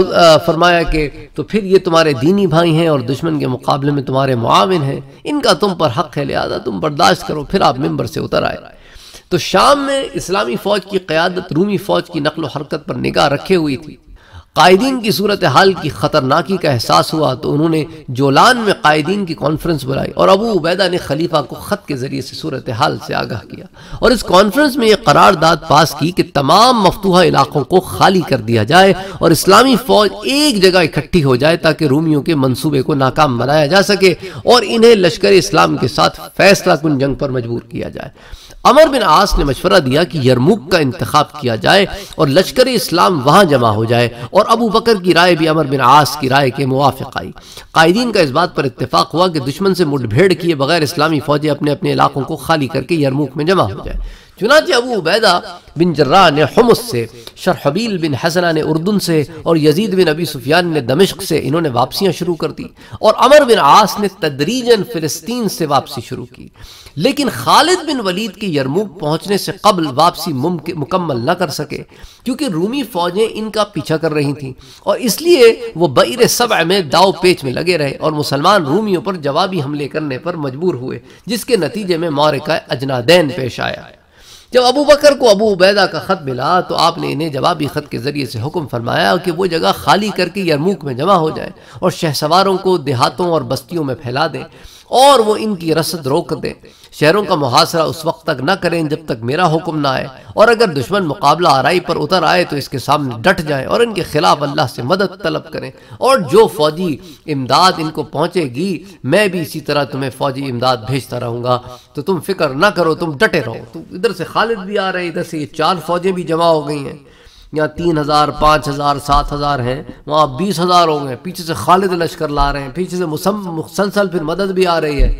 فرمایا کہ تو پھر یہ تمہارے دینی بھائی ہیں اور دشمن کے مقابلے میں تمہارے معاون ہیں، ان کا تم پر حق ہے، لہذا تم برداشت کرو۔ پھر آپ ممبر سے اتر آئے۔ تو شام میں اسلامی فوج کی قیادت رومی فوج کی نقل و حرکت پر نگاہ رکھے ہوئی تھی۔ قائدین کی صورتحال کی خطرناکی کا احساس ہوا تو انہوں نے جولان میں قائدین کی کانفرنس بلائی اور ابو عبیدہ نے خلیفہ کو خط کے ذریعے سے صورتحال سے آگاہ کیا، اور اس کانفرنس میں یہ قرارداد پاس کی کہ تمام مفتوحہ علاقوں کو خالی کر دیا جائے اور اسلامی فوج ایک جگہ اکٹھی ہو جائے تاکہ رومیوں کے منصوبے کو ناکام بنایا جا سکے اور انہیں لشکر اسلام کے ساتھ فیصلہ کن جنگ پر مجبور کیا جائے۔ عمر بن عاص نے مشورہ دیا کہ یرموک کا انتخاب کیا جائے اور لشکر اسلام وہاں جمع ہو جائے، اور ابو بکر کی رائے بھی عمر بن عاص کی رائے کے موافق آئی۔ قائدین کا اس بات پر اتفاق ہوا کہ دشمن سے مٹ بھیڑ کیے بغیر اسلامی فوجیں اپنے اپنے علاقوں کو خالی کر کے یرموک میں جمع ہو جائے۔ چنانچہ ابو عبیدہ بن جراح نے حمص سے، شرحبیل بن حسنہ نے اردن سے اور یزید بن ابی سفیان نے دمشق سے انہوں نے واپسیاں شروع کر دی، اور عمر بن عاص نے تدریجاً فلسطین سے واپسی شروع کی۔ لیکن خالد بن ولید کے یرموک پہنچنے سے قبل واپسی مکمل نہ کر سکے کیونکہ رومی فوجیں ان کا پیچھا کر رہی تھیں، اور اس لیے وہ بئر سبع میں داؤ پیچ میں لگے رہے اور مسلمان رومیوں پر جوابی حملے کرنے پر مجبور ہوئے، جس کے نتیجے میں معرکہ اجنادین پیش آیا۔ جب ابو بکر کو ابو عبیدہ کا خط ملا تو آپ نے انہیں جوابی خط کے ذریعے سے حکم فرمایا کہ وہ جگہ خالی کر کے یرموک میں جمع ہو جائے اور شہ سواروں کو دیہاتوں اور بستیوں میں پھیلا دیں اور وہ ان کی رسد روک دیں۔ شہروں کا محاصرہ اس وقت تک نہ کریں جب تک میرا حکم نہ آئے، اور اگر دشمن مقابلہ آرائی پر اتر آئے تو اس کے سامنے ڈٹ جائیں اور ان کے خلاف اللہ سے مدد طلب کریں، اور جو فوجی امداد ان کو پہنچے گی میں بھی اسی طرح تمہیں فوجی امداد بھیجتا رہوں گا، تو تم فکر نہ کرو، تم ڈٹے رہو۔ تو ادھر سے خالد بھی آ رہے ہیں، ادھر سے یہ چار فوجیں بھی جمع ہو گئی ہیں، یہاں تین ہزار پانچ ہزار سات ہزار ہیں، وہاں بیس ہزار ہو گئے، پیچھے سے خالد لشکر لا رہے ہیں، پیچھے سے مسلسل پھر مدد بھی آ رہی ہے۔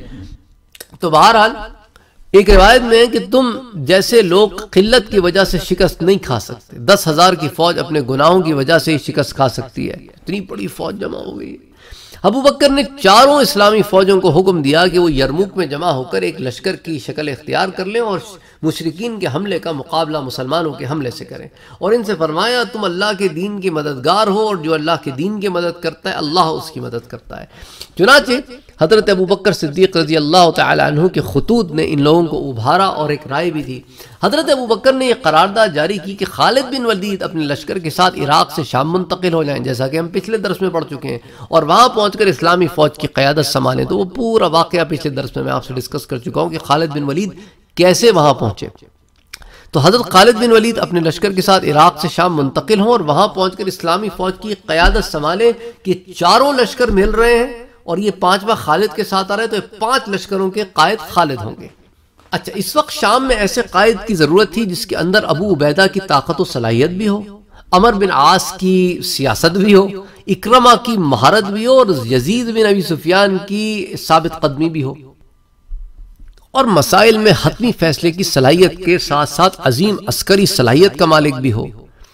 تو بہرحال ایک روایت میں ہے کہ تم جیسے لوگ قلت کی وجہ سے شکست نہیں کھا سکتے، دس ہزار کی فوج اپنے گناہوں کی وجہ سے ہی شکست کھا سکتی ہے، اتنی بڑی فوج جمع ہو گئی۔ ابو بکر نے چاروں اسلامی فوجوں کو حکم دیا کہ وہ یرموک میں جمع ہو کر ایک لشکر کی شکل اختیار کر لیں اور مشرکین کے حملے کا مقابلہ مسلمانوں کے حملے سے کریں، اور ان سے فرمایا تم اللہ کے دین کے مددگار ہو اور جو اللہ کے دین کی مدد کرتا ہے اللہ اس کی مدد کرتا ہے۔ چنانچہ حضرت ابو بکر صدیق رضی اللہ تعالی عنہ کے خطوط نے ان لوگوں کو ابھارا اور ایک رائے بھی تھی۔ حضرت ابو بکر نے یہ قرارداد جاری کی کہ خالد بن ولید اپنے لشکر کے ساتھ عراق سے شام منتقل ہو جائیں، جیسا کہ ہم پچھلے درس میں پڑھ چکے ہیں، اور وہاں پہنچ کر اسلامی فوج کی قیادت سنبھالیں۔ تو وہ پورا واقعہ پچھلے درس میں میں آپ سے ڈسکس کر چکا ہوں کہ خالد بن ولید کیسے وہاں پہنچے۔ تو حضرت خالد بن ولید اپنے لشکر کے ساتھ عراق سے شام منتقل ہوں اور وہاں پہنچ کر اسلامی فوج کی قیادت سنبھالیں کہ چاروں لشکر مل رہے ہیں اور یہ پانچواں خالد کے ساتھ آ رہے ہیں، تو یہ پانچ لشکروں کے قائد خالد ہوں گے۔ اچھا اس وقت شام میں ایسے قائد کی ضرورت تھی جس کے اندر ابو عبیدہ کی طاقت و صلاحیت بھی ہو، عمر بن عاص کی سیاست بھی ہو، اکرمہ کی مہارت بھی ہو، اور یزید بن ابی سفیان کی ثابت قدمی بھی ہو، اور مسائل میں حتمی فیصلے کی صلاحیت کے ساتھ ساتھ عظیم عسکری صلاحیت کا مالک بھی ہو۔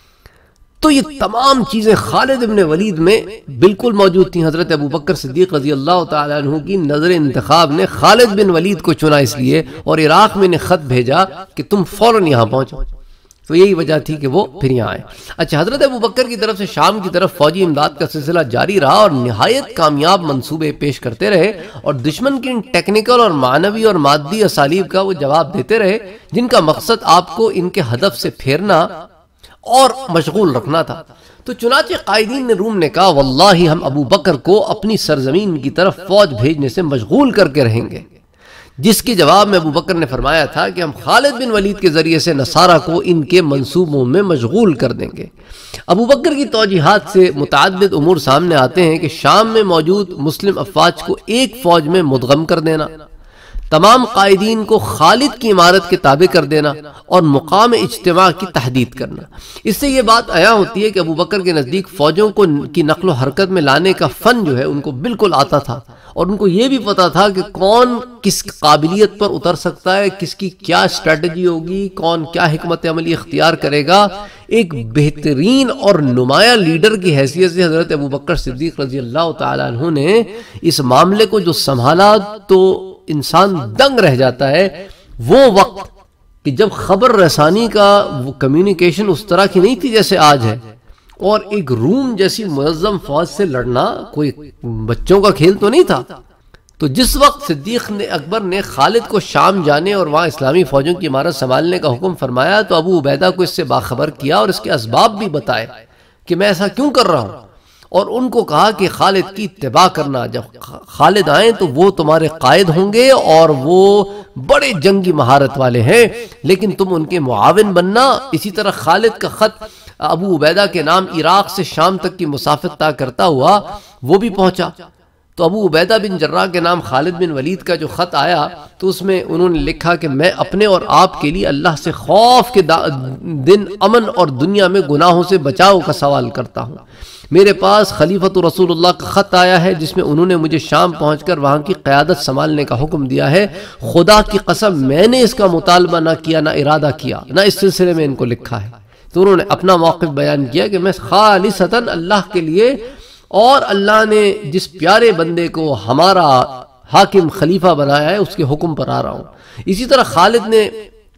تو یہ تمام چیزیں خالد بن ولید میں بالکل موجود تھیں۔ حضرت ابوبکر صدیق رضی اللہ تعالیٰ عنہ کی نظر انتخاب نے خالد بن ولید کو چنا اس لیے، اور عراق میں نے خط بھیجا کہ تم فوراً یہاں پہنچو، تو یہی وجہ تھی کہ وہ پھر یہاں آئے۔ اچھا حضرت ابوبکر کی طرف سے شام کی طرف فوجی امداد کا سلسلہ جاری رہا، اور نہایت کامیاب منصوبے پیش کرتے رہے، اور دشمن کی ان ٹیکنیکل اور معنوی اور مادی اسالیب کا وہ جواب دیتے رہے جن کا مقصد آپ کو ان کے ہدف سے پھیرنا اور مشغول رکھنا تھا۔ تو چنانچہ قائدین نے روم نے کہا واللہ ہم ابو بکر کو اپنی سرزمین کی طرف فوج بھیجنے سے مشغول کر کے رہیں گے، جس کے جواب میں ابو بکر نے فرمایا تھا کہ ہم خالد بن ولید کے ذریعے سے نصارہ کو ان کے منصوبوں میں مشغول کر دیں گے۔ ابو بکر کی توجیحات سے متعدد امور سامنے آتے ہیں کہ شام میں موجود مسلم افواج کو ایک فوج میں مدغم کر دینا، تمام قائدین کو خالد کی عمارت کے تابع کر دینا، اور مقام اجتماع کی تحدید کرنا۔ اس سے یہ بات عیاں ہوتی ہے کہ ابو بکر کے نزدیک فوجوں کو کی نقل و حرکت میں لانے کا فن جو ہے ان کو بالکل آتا تھا، اور ان کو یہ بھی پتا تھا کہ کون کس قابلیت پر اتر سکتا ہے، کس کی کیا اسٹریٹجی ہوگی، کون کیا حکمت عملی اختیار کرے گا۔ ایک بہترین اور نمایاں لیڈر کی حیثیت سے حضرت ابو بکر صدیق رضی اللہ تعالیٰ عنہ نے اس معاملے کو جو سنبھالا تو انسان دنگ رہ جاتا ہے۔ وہ وقت کہ جب خبر رسانی کا وہ کمیونیکیشن اس طرح کی نہیں تھی جیسے آج ہے، اور ایک روم جیسی منظم فوج سے لڑنا کوئی بچوں کا کھیل تو نہیں تھا۔ تو جس وقت صدیق نے اکبر نے خالد کو شام جانے اور وہاں اسلامی فوجوں کی عمارت سنبھالنے کا حکم فرمایا تو ابو عبیدہ کو اس سے باخبر کیا اور اس کے اسباب بھی بتائے کہ میں ایسا کیوں کر رہا ہوں، اور ان کو کہا کہ خالد کی اتباع کرنا، جب خالد آئیں تو وہ تمہارے قائد ہوں گے اور وہ بڑے جنگی مہارت والے ہیں، لیکن تم ان کے معاون بننا۔ اسی طرح خالد کا خط ابو عبیدہ کے نام عراق سے شام تک کی مسافت طے کرتا ہوا وہ بھی پہنچا۔ تو ابو عبیدہ بن جراح کے نام خالد بن ولید کا جو خط آیا تو اس میں انہوں نے لکھا کہ میں اپنے اور آپ کے لیے اللہ سے خوف کے دن امن اور دنیا میں گناہوں سے بچاؤ کا سوال کرتا ہوں۔ میرے پاس خلیفۃ رسول اللہ کا خط آیا ہے جس میں انہوں نے مجھے شام پہنچ کر وہاں کی قیادت سنبھالنے کا حکم دیا ہے۔ خدا کی قسم میں نے اس کا مطالبہ نہ کیا، نہ ارادہ کیا، نہ اس سلسلے میں ان کو لکھا ہے۔ تو انہوں نے اپنا موقف بیان کیا کہ میں خالصتاً اللہ کے لیے اور اللہ نے جس پیارے بندے کو ہمارا حاکم خلیفہ بنایا ہے اس کے حکم پر آ رہا ہوں۔ اسی طرح خالد نے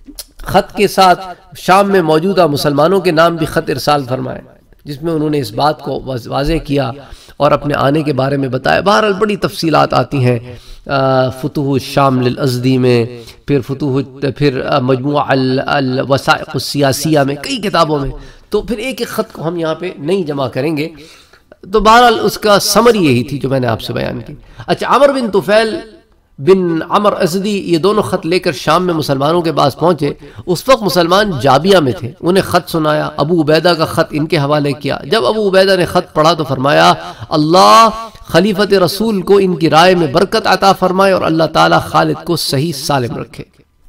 خط کے ساتھ شام میں موجودہ مسلمانوں کے نام بھی خط ارسال فرمائے جس میں انہوں نے اس بات کو واضح کیا اور اپنے آنے کے بارے میں بتایا۔ بہرحال بڑی تفصیلات آتی ہیں فتوح الشام للازدی میں، پھر فتوح پھر مجموعہ الوثائق السیاسیہ میں، کئی کتابوں میں۔ تو پھر ایک ایک خط کو ہم یہاں پہ نہیں جمع کریں گے، تو بہرحال اس کا سمری یہی تھی جو میں نے آپ سے بیان کی۔ اچھا عمر بن طفیل بن عمر ازدی یہ دونوں خط لے کر شام میں مسلمانوں کے پاس پہنچے۔ اس وقت مسلمان جابیہ میں تھے، انہیں خط سنایا، ابو عبیدہ کا خط ان کے حوالے کیا۔ جب ابو عبیدہ نے خط پڑھا تو فرمایا اللہ خلیفت رسول کو ان کی رائے میں برکت عطا فرمائے اور اللہ تعالی خالد کو صحیح سالم رکھے۔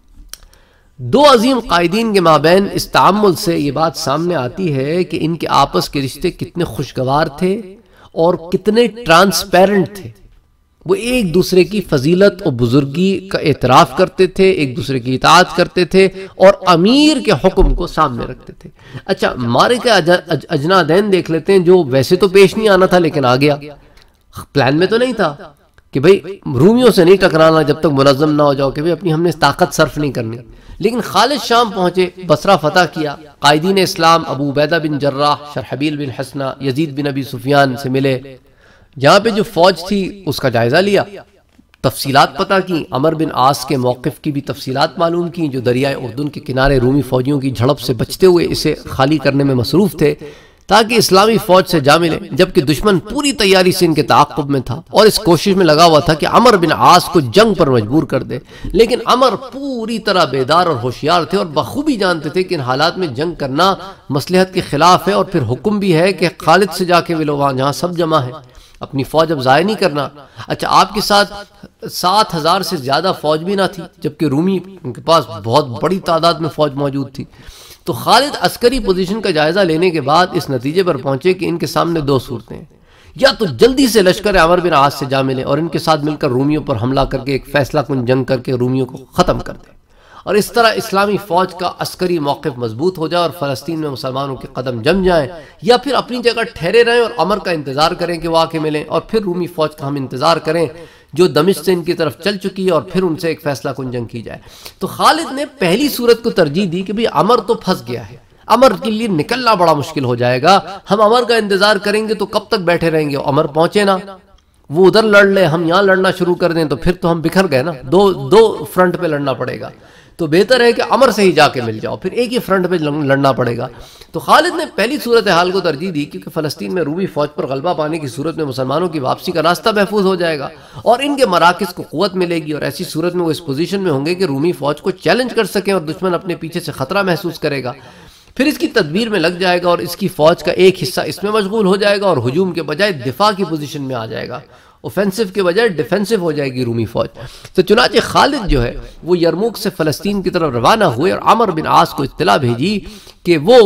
دو عظیم قائدین کے مابین اس تعامل سے یہ بات سامنے آتی ہے کہ ان کے آپس کے رشتے کتنے خوشگوار تھے اور کتنے ٹرانسپیرنٹ تھے۔ وہ ایک دوسرے کی فضیلت اور بزرگی کا اعتراف کرتے تھے، ایک دوسرے کی اطاعت کرتے تھے اور امیر کے حکم کو سامنے رکھتے تھے۔ اچھا معرکہ اجنادین دیکھ لیتے ہیں جو ویسے تو پیش نہیں آنا تھا لیکن آ گیا۔ پلان میں تو نہیں تھا کہ بھئی رومیوں سے نہیں ٹکرانا جب تک منظم نہ ہو جاؤ کہ بھئی اپنی ہم نے طاقت صرف نہیں کرنی، لیکن خالد شام پہنچے، بصرہ فتح کیا، قائدین اسلام ابو عبیدہ بن جراح، شرحبیل بن حسنہ، یزید بن ابی سفیان سے ملے، جہاں پہ جو فوج تھی اس کا جائزہ لیا، تفصیلات پتہ کی، عمر بن عاص کے موقف کی بھی تفصیلات معلوم کی جو دریائے اردن کے کنارے رومی فوجیوں کی جھڑپ سے بچتے ہوئے اسے خالی کرنے میں مصروف تھے تاکہ اسلامی فوج سے جا ملے، جبکہ دشمن پوری تیاری سے ان کے تعاقب میں تھا اور اس کوشش میں لگا ہوا تھا کہ عمر بن عاص کو جنگ پر مجبور کر دے۔ لیکن عمر پوری طرح بیدار اور ہوشیار تھے اور بخوبی جانتے تھے کہ ان حالات میں جنگ کرنا مصلحت کے خلاف ہے، اور پھر حکم بھی ہے کہ خالد سے جا کے ملو، وہاں جہاں سب جمع ہے، اپنی فوج اب ضائع نہیں کرنا۔ اچھا آپ کے ساتھ سات ہزار سے زیادہ فوج بھی نہ تھی، جبکہ رومی ان کے پاس بہت بڑی تعداد میں فوج موجود تھی۔ تو خالد عسکری پوزیشن کا جائزہ لینے کے بعد اس نتیجے پر پہنچے کہ ان کے سامنے دو صورتیں ہیں، یا تو جلدی سے لشکر عمر بن عاص سے جا ملے اور ان کے ساتھ مل کر رومیوں پر حملہ کر کے ایک فیصلہ کن جنگ کر کے رومیوں کو ختم کر دیں، اور اس طرح اسلامی فوج کا عسکری موقف مضبوط ہو جائے اور فلسطین میں مسلمانوں کے قدم جم جائیں، یا پھر اپنی جگہ ٹھہرے رہیں اور عمر کا انتظار کریں کہ وہ آ کے ملیں، اور پھر رومی فوج کا ہم انتظار کریں جو دمشق سے ان کی طرف چل چکی ہے، اور پھر ان سے ایک فیصلہ کن جنگ کی جائے۔ تو خالد نے پہلی صورت کو ترجیح دی کہ بھی عمر تو پھنس گیا ہے، عمر کے لیے نکلنا بڑا مشکل ہو جائے گا، ہم عمر کا انتظار کریں گے تو کب تک بیٹھے رہیں گے، عمر پہنچے نا، وہ ادھر لڑ لے، ہم یہاں لڑنا شروع کر دیں تو پھر تو ہم بکھر گئے نا، دو دو فرنٹ پہ لڑنا پڑے گا، تو بہتر ہے کہ عمر سے ہی جا کے مل جاؤ، پھر ایک ہی فرنٹ پہ لڑنا پڑے گا۔ تو خالد نے پہلی صورتحال کو ترجیح دی کیونکہ فلسطین میں رومی فوج پر غلبہ پانے کی صورت میں مسلمانوں کی واپسی کا راستہ محفوظ ہو جائے گا اور ان کے مراکز کو قوت ملے گی، اور ایسی صورت میں وہ اس پوزیشن میں ہوں گے کہ رومی فوج کو چیلنج کر سکیں اور دشمن اپنے پیچھے سے خطرہ محسوس کرے گا، پھر اس کی تدبیر میں لگ جائے گا اور اس کی فوج کا ایک حصہ اس میں مشغول ہو جائے گا اور ہجوم کے بجائے دفاع کی پوزیشن میں آ جائے گا، اوفینسو کے بجائے ڈیفینسو ہو جائے گی رومی فوج۔ تو چنانچہ خالد جو ہے وہ یرموک سے فلسطین کی طرف روانہ ہوئے اور عمر بن عاص کو اطلاع بھیجی کہ وہ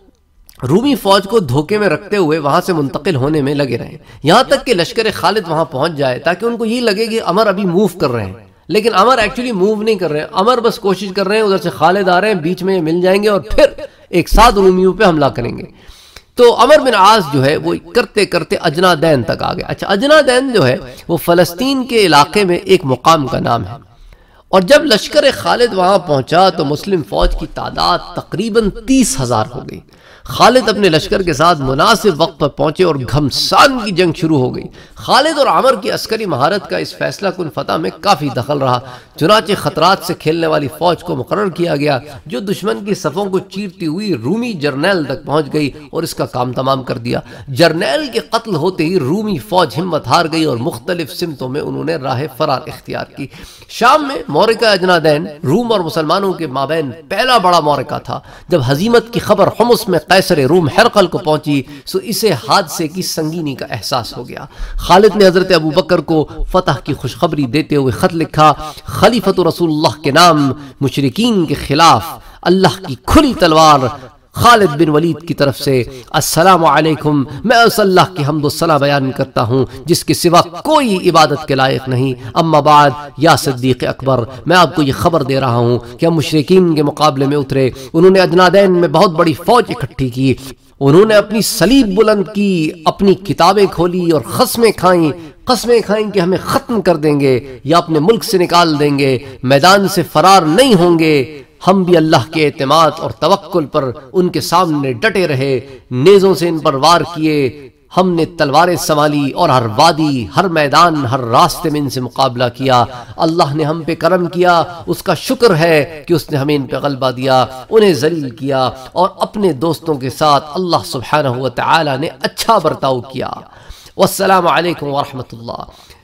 رومی فوج کو دھوکے میں رکھتے ہوئے وہاں سے منتقل ہونے میں لگے رہیں، یہاں تک کہ لشکر خالد وہاں پہنچ جائے تاکہ ان کو یہ لگے کہ عمر ابھی موو کر رہے ہیں، لیکن عمر ایکچولی موو نہیں کر رہے ہیں، عمر بس کوشش کر رہے ہیں ادھر سے خالد آ رہے ہیں، بیچ میں مل جائیں گے اور پھر ایک ساتھ رومیوں پہ حملہ کریں گے۔ تو عمر بن عاص جو ہے وہ کرتے کرتے اجنا دین تک آ گئے۔ اچھا، اجنا دین جو ہے وہ فلسطین کے علاقے میں ایک مقام کا نام ہے، اور جب لشکر خالد وہاں پہنچا تو مسلم فوج کی تعداد تقریباً تیس ہزار ہو گئی۔ خالد اپنے لشکر کے ساتھ مناسب وقت پر پہنچے اور گھمسان کی جنگ شروع ہو گئی۔ خالد اور عمر کی عسکری مہارت کا اس فیصلہ کن فتح میں کافی دخل رہا، چنانچہ خطرات سے کھیلنے والی فوج کو مقرر کیا گیا جو دشمن کی صفوں کو چیرتی ہوئی رومی جرنیل تک پہنچ گئی اور اس کا کام تمام کر دیا۔ جرنیل کے قتل ہوتے ہی رومی فوج ہمت ہار گئی اور مختلف سمتوں میں انہوں نے راہ فرار اختیار کی۔ شام میں مورکہ اجنا دین روم اور مسلمانوں کے مابین پہلا بڑا مورکہ تھا۔ جب ہزیمت کی خبر حمص میں قیصر روم ہرقل کو پہنچی تو اسے حادثے کی سنگینی کا احساس ہو گیا۔ خالد نے حضرت ابو بکر کو فتح کی خوشخبری دیتے ہوئے خط لکھا، خلیفۃ رسول اللہ کے نام، مشرکین کے خلاف اللہ کی کھلی تلوار خالد بن ولید کی طرف سے، السلام علیکم، میں اس اللہ کی حمد و ثنا بیان کرتا ہوں جس کے سوا کوئی عبادت کے لائق نہیں، اما بعد یا صدیق اکبر، میں آپ کو یہ خبر دے رہا ہوں کہ ہم مشرکین کے مقابلے میں اترے، انہوں نے اجنادین میں بہت بڑی فوج اکٹھی کی، انہوں نے اپنی صلیب بلند کی، اپنی کتابیں کھولی اور قسمیں کھائیں قسمیں کھائیں کہ ہمیں ختم کر دیں گے یا اپنے ملک سے نکال دیں گے، میدان سے فرار نہیں ہوں گے۔ ہم بھی اللہ کے اعتماد اور توکل پر ان کے سامنے ڈٹے رہے، نیزوں سے ان پر وار کیے، ہم نے تلواریں سنبھالی اور ہر وادی، ہر میدان، ہر راستے میں ان سے مقابلہ کیا۔ اللہ نے ہم پہ کرم کیا، اس کا شکر ہے کہ اس نے ہمیں ان پہ غلبہ دیا، انہیں ذلیل کیا، اور اپنے دوستوں کے ساتھ اللہ سبحانہ و تعالی نے اچھا برتاؤ کیا۔ والسلام علیکم ورحمۃ اللہ۔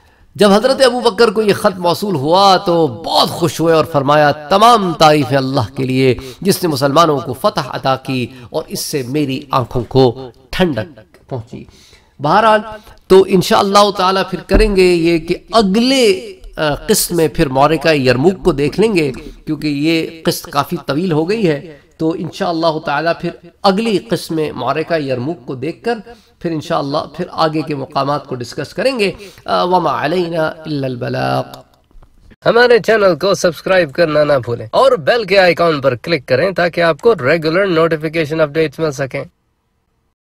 جب حضرت ابو بکر کو یہ خط موصول ہوا تو بہت خوش ہوئے اور فرمایا، تمام تعریف اللہ کے لیے جس نے مسلمانوں کو فتح عطا کی اور اس سے میری آنکھوں کو ٹھنڈک پہنچی۔ بہرحال تو انشاءاللہ تعالی پھر کریں گے یہ کہ اگلے قسط میں پھر مورکہ یرموک کو دیکھ لیں گے، کیونکہ یہ قسط کافی طویل ہو گئی ہے، تو انشاءاللہ تعالی پھر اگلی قسط میں مورکہ یرموک کو دیکھ کر پھر انشاءاللہ پھر آگے کے مقامات کو ڈسکس کریں گے۔ وما علینا الا البلاغ۔ ہمارے چینل کو سبسکرائب کرنا نہ بھولیں اور بیل کے آئیکن پر کلک کریں تاکہ آپ کو ریگولر نوٹیفیکیشن اپڈیٹس مل سکیں۔